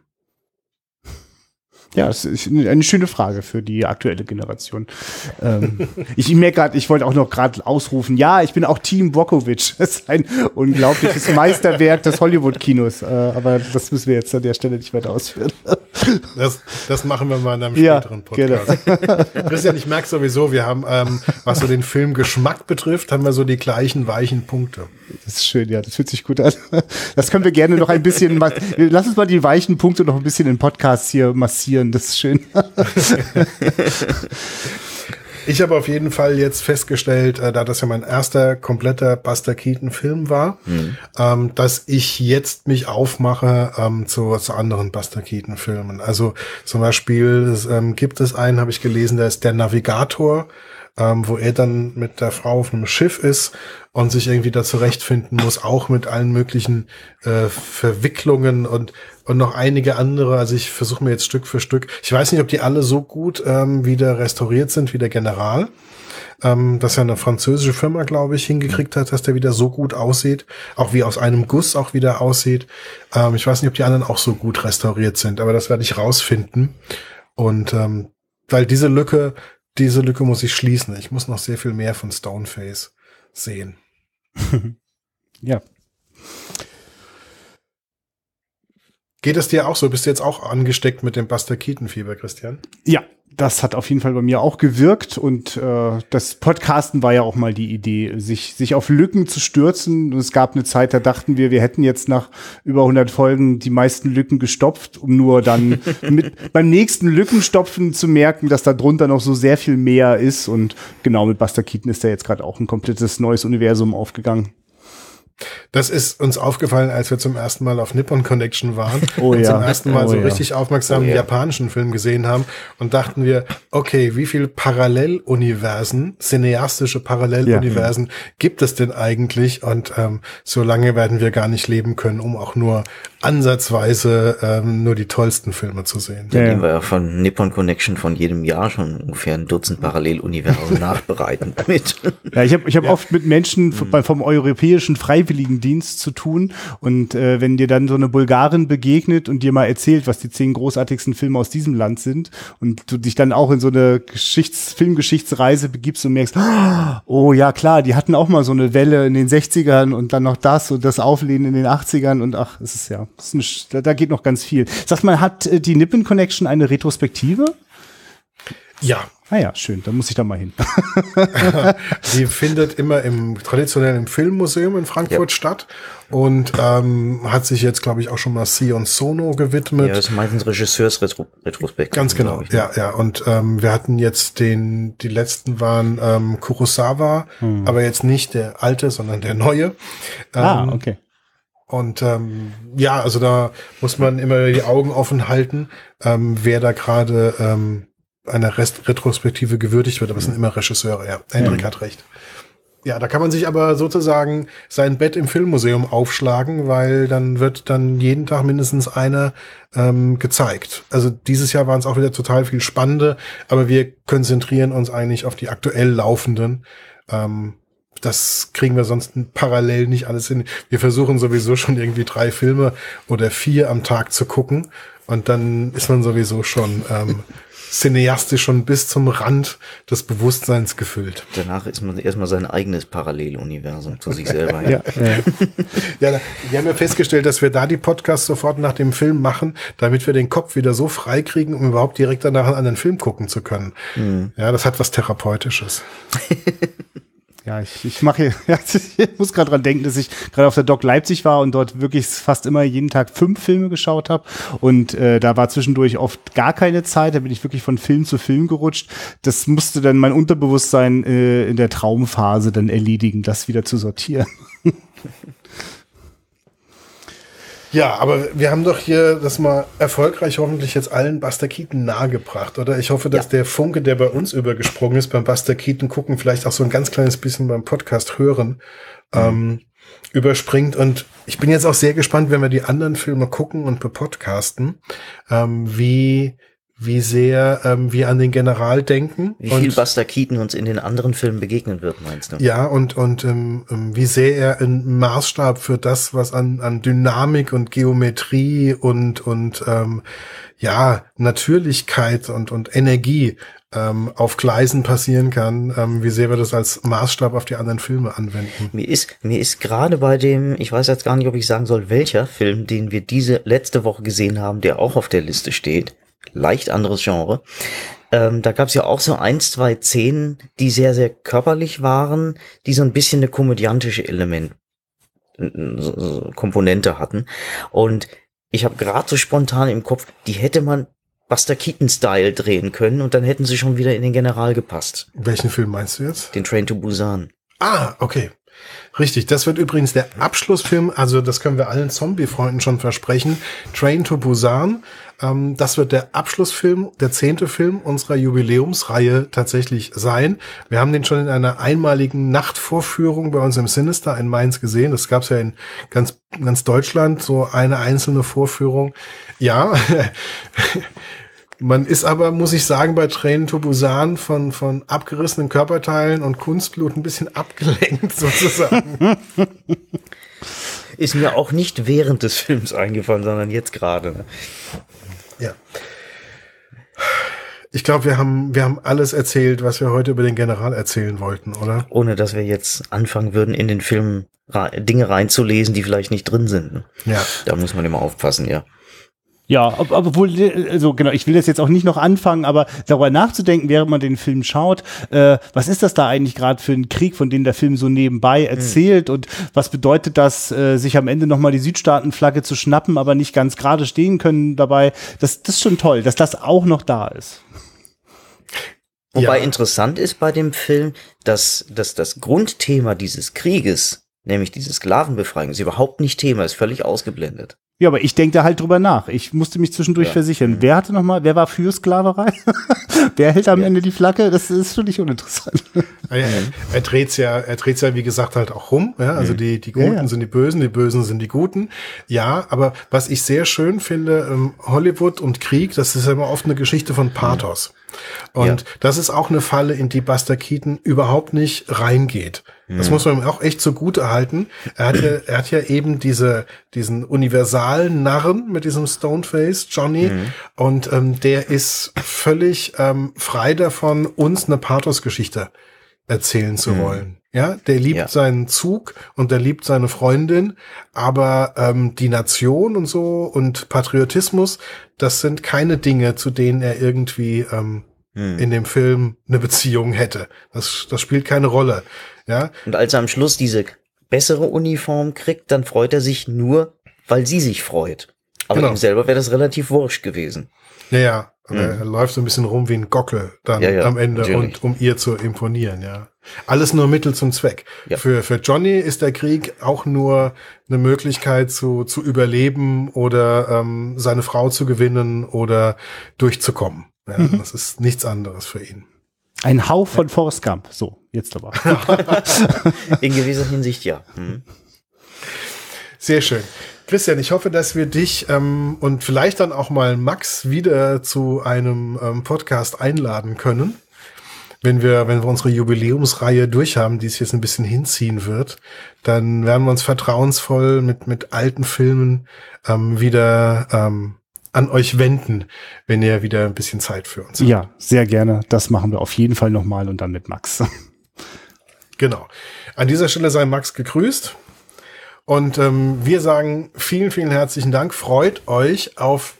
Ja, das ist eine schöne Frage für die aktuelle Generation. Ich merke gerade, ich wollte auch noch gerade ausrufen, ja, ich bin auch Team Brockovich. Das ist ein unglaubliches Meisterwerk des Hollywood-Kinos. Aber das müssen wir jetzt an der Stelle nicht weiter ausführen. Das machen wir mal in einem späteren Podcast. Christian, ich merke sowieso, wir haben, was so den Filmgeschmack betrifft, haben wir so die gleichen weichen Punkte. Das ist schön, ja, das fühlt sich gut an. Das können wir gerne noch ein bisschen, lass uns mal die weichen Punkte noch ein bisschen in Podcasts hier massieren. Das ist schön. Ich habe auf jeden Fall jetzt festgestellt, da das ja mein erster kompletter Buster Keaton-Film war, dass ich jetzt mich aufmache zu anderen Buster Keaton-Filmen. Also zum Beispiel gibt es einen, habe ich gelesen, der ist Der Navigator, wo er dann mit der Frau auf einem Schiff ist und sich irgendwie da zurechtfinden muss, auch mit allen möglichen Verwicklungen und noch einige andere. Also ich versuche mir jetzt Stück für Stück, ich weiß nicht, ob die alle so gut wieder restauriert sind wie der General, dass ja eine französische Firma, glaube ich, hingekriegt hat, dass der wieder so gut aussieht, auch wie aus einem Guss auch wieder aussieht. Ich weiß nicht, ob die anderen auch so gut restauriert sind, aber das werde ich rausfinden. Und weil diese Lücke muss ich schließen. Ich muss noch sehr viel mehr von Stoneface sehen. Ja. Geht es dir auch so? Bist du jetzt auch angesteckt mit dem Buster Keaton-Fieber, Christian? Ja, das hat auf jeden Fall bei mir auch gewirkt und das Podcasten war ja auch mal die Idee, sich auf Lücken zu stürzen. Und es gab eine Zeit, da dachten wir hätten jetzt nach über 100 Folgen die meisten Lücken gestopft, um nur dann beim nächsten Lückenstopfen zu merken, dass da drunter noch so sehr viel mehr ist. Und genau, mit Buster Keaton ist da jetzt gerade auch ein komplettes neues Universum aufgegangen. Das ist uns aufgefallen, als wir zum ersten Mal auf Nippon Connection waren und zum ersten Mal so richtig aufmerksam japanischen Film gesehen haben und dachten wir, okay, wie viele Paralleluniversen, cineastische Paralleluniversen gibt es denn eigentlich? Und so lange werden wir gar nicht leben können, um auch nur ansatzweise nur die tollsten Filme zu sehen. Da nehmen wir ja von Nippon Connection von jedem Jahr schon ungefähr ein Dutzend Paralleluniversen nachbereiten mit. Ja, ich hab oft mit Menschen vom europäischen Freiwilligendienst zu tun und wenn dir dann so eine Bulgarin begegnet und dir mal erzählt, was die 10 großartigsten Filme aus diesem Land sind und du dich dann auch in so eine Filmgeschichtsreise begibst und merkst, oh ja klar, die hatten auch mal so eine Welle in den 60ern und dann noch das und das Auflehnen in den 80ern und ach, es ist ja, da geht noch ganz viel. Sag mal, hat die Nippon Connection eine Retrospektive? Ja. Ah ja, schön, dann muss ich da mal hin. Die findet immer traditionell im Filmmuseum in Frankfurt statt und hat sich jetzt, glaube ich, auch schon mal Sion Sono gewidmet. Ja, das ist meistens Regisseursretrospektiv. Ganz genau, ja. Und wir hatten jetzt die letzten waren Kurosawa, aber jetzt nicht der alte, sondern der neue. Okay. Und also da muss man immer die Augen offen halten, wer da gerade einer Retrospektive gewürdigt wird, aber es sind immer Regisseure, ja. Hendrik hat recht. Ja, da kann man sich aber sozusagen sein Bett im Filmmuseum aufschlagen, weil dann wird dann jeden Tag mindestens einer gezeigt. Also dieses Jahr waren es auch wieder total viel spannende, aber wir konzentrieren uns eigentlich auf die aktuell laufenden. Das kriegen wir sonst parallel nicht alles hin. Wir versuchen sowieso schon irgendwie 3 Filme oder 4 am Tag zu gucken und dann ist man sowieso schon cineastisch schon bis zum Rand des Bewusstseins gefüllt. Danach ist man erstmal sein eigenes Paralleluniversum zu sich selber. Ja, wir haben ja festgestellt, dass wir da die Podcasts sofort nach dem Film machen, damit wir den Kopf wieder so frei kriegen, um überhaupt direkt danach einen anderen Film gucken zu können. Ja, das hat was Therapeutisches. Ja, ich muss gerade dran denken, dass ich gerade auf der Doc Leipzig war und dort wirklich fast immer jeden Tag 5 Filme geschaut habe und da war zwischendurch oft gar keine Zeit, da bin ich wirklich von Film zu Film gerutscht. Das musste dann mein Unterbewusstsein in der Traumphase dann erledigen, das wieder zu sortieren. Ja, aber wir haben doch hier das mal erfolgreich hoffentlich jetzt allen Buster Keaton nahegebracht, oder? Ich hoffe, dass der Funke, der bei uns übergesprungen ist, beim Buster Keaton gucken, vielleicht auch so ein ganz kleines bisschen beim Podcast hören, überspringt. Und ich bin jetzt auch sehr gespannt, wenn wir die anderen Filme gucken und bepodcasten, wie sehr wir an den General denken. Wie viel Buster Keaton uns in den anderen Filmen begegnen wird, meinst du? Ja, und wie sehr er ein Maßstab für das, was an Dynamik und Geometrie und Natürlichkeit und Energie auf Gleisen passieren kann, wie sehr wir das als Maßstab auf die anderen Filme anwenden. Mir ist gerade bei dem, ich weiß jetzt gar nicht, ob ich sagen soll, welcher Film, den wir diese letzte Woche gesehen haben, der auch auf der Liste steht, leicht anderes Genre. Da gab es ja auch so 1, 2 Szenen, die sehr, sehr körperlich waren, die so ein bisschen eine komödiantische Komponente hatten. Und ich habe gerade so spontan im Kopf, die hätte man Buster Keaton-Style drehen können und dann hätten sie schon wieder in den General gepasst. Welchen Film meinst du jetzt? Den Train to Busan. Ah, okay. Richtig, das wird übrigens der Abschlussfilm, also das können wir allen Zombie-Freunden schon versprechen. Train to Busan, das wird der Abschlussfilm, der 10. Film unserer Jubiläumsreihe tatsächlich sein. Wir haben den schon in einer einmaligen Nachtvorführung bei uns im Sinister in Mainz gesehen. Das gab es ja in ganz Deutschland, so eine einzelne Vorführung. Ja, man ist aber, muss ich sagen, bei Train to Busan von abgerissenen Körperteilen und Kunstblut ein bisschen abgelenkt sozusagen. Ist mir auch nicht während des Films eingefallen, sondern jetzt gerade. Ne? Ja. Ich glaube, wir haben alles erzählt, was wir heute über den General erzählen wollten, oder? Ohne dass wir jetzt anfangen würden, in den Film Dinge reinzulesen, die vielleicht nicht drin sind. Ne? Ja. Da muss man immer aufpassen, ja. Ja, obwohl, also genau, ich will das jetzt auch nicht noch anfangen, aber darüber nachzudenken, während man den Film schaut, was ist das da eigentlich gerade für ein Krieg, von dem der Film so nebenbei erzählt und was bedeutet das, sich am Ende nochmal die Südstaatenflagge zu schnappen, aber nicht ganz gerade stehen können dabei, das ist schon toll, dass das auch noch da ist. Wobei interessant ist bei dem Film, dass das Grundthema dieses Krieges, nämlich diese Sklavenbefreiung, ist überhaupt nicht Thema, ist völlig ausgeblendet. Ja, aber ich denke da halt drüber nach. Ich musste mich zwischendurch versichern. Wer war für Sklaverei? Wer hält am Ende die Flagge? Das ist für dich uninteressant. Er dreht's ja, wie gesagt, halt auch rum. Ja? Also die Guten sind die Bösen sind die Guten. Ja, aber was ich sehr schön finde, Hollywood und Krieg, das ist ja immer oft eine Geschichte von Pathos. Und das ist auch eine Falle, in die Buster Keaton überhaupt nicht reingeht. Das muss man ihm auch echt zugute halten. Er hat ja eben diesen universalen Narren mit diesem Stoneface Johnny und der ist völlig frei davon, uns eine Pathos-Geschichte erzählen zu wollen. Ja, der liebt seinen Zug und der liebt seine Freundin, aber die Nation und so und Patriotismus, das sind keine Dinge, zu denen er irgendwie in dem Film eine Beziehung hätte. Das spielt keine Rolle. Ja. Und als er am Schluss diese bessere Uniform kriegt, dann freut er sich nur, weil sie sich freut. Aber ihm selber wäre das relativ wurscht gewesen. Ja. Er läuft so ein bisschen rum wie ein Gockel dann am Ende natürlich. Und um ihr zu imponieren, ja. Alles nur Mittel zum Zweck. Ja. Für Johnny ist der Krieg auch nur eine Möglichkeit zu überleben oder seine Frau zu gewinnen oder durchzukommen. Ja, das ist nichts anderes für ihn. Ein Hauch von Forrest Gump. So, jetzt aber. In gewisser Hinsicht ja. Sehr schön. Christian, ich hoffe, dass wir dich und vielleicht dann auch mal Max wieder zu einem Podcast einladen können, wenn wir unsere Jubiläumsreihe durchhaben, die es jetzt ein bisschen hinziehen wird. Dann werden wir uns vertrauensvoll mit alten Filmen wieder an euch wenden, wenn ihr wieder ein bisschen Zeit für uns habt. Ja, sehr gerne. Das machen wir auf jeden Fall nochmal und dann mit Max. Genau. An dieser Stelle sei Max gegrüßt. Und wir sagen vielen, vielen herzlichen Dank. Freut euch auf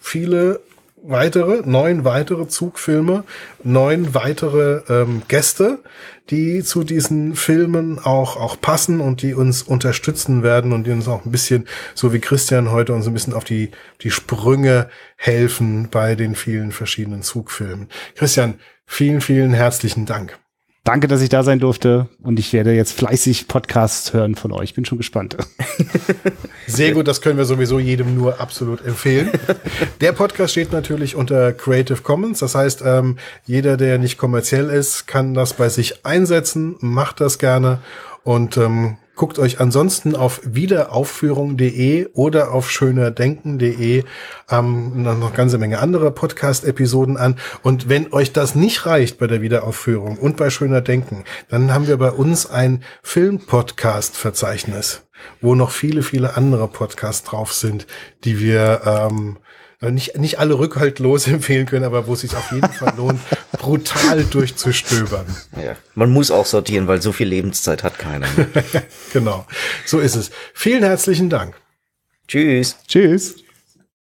9 weitere Zugfilme, 9 weitere Gäste, die zu diesen Filmen auch passen und die uns unterstützen werden und die uns auch ein bisschen, so wie Christian heute, uns ein bisschen auf die Sprünge helfen bei den vielen verschiedenen Zugfilmen. Christian, vielen, vielen herzlichen Dank. Danke, dass ich da sein durfte und ich werde jetzt fleißig Podcasts hören von euch. Bin schon gespannt. Sehr gut, das können wir sowieso jedem nur absolut empfehlen. Der Podcast steht natürlich unter Creative Commons. Das heißt, jeder, der nicht kommerziell ist, kann das bei sich einsetzen. Macht das gerne und guckt euch ansonsten auf wiederaufführung.de oder auf schönerdenken.de noch eine ganze Menge andere Podcast-Episoden an. Und wenn euch das nicht reicht bei der Wiederaufführung und bei Schöner Denken, dann haben wir bei uns ein Film-Podcast-Verzeichnis, wo noch viele, viele andere Podcasts drauf sind, die wir nicht alle rückhaltlos empfehlen können, aber wo es sich auf jeden Fall lohnt, brutal durchzustöbern. Ja, man muss auch sortieren, weil so viel Lebenszeit hat keiner. Genau, so ist es. Vielen herzlichen Dank. Tschüss. Tschüss.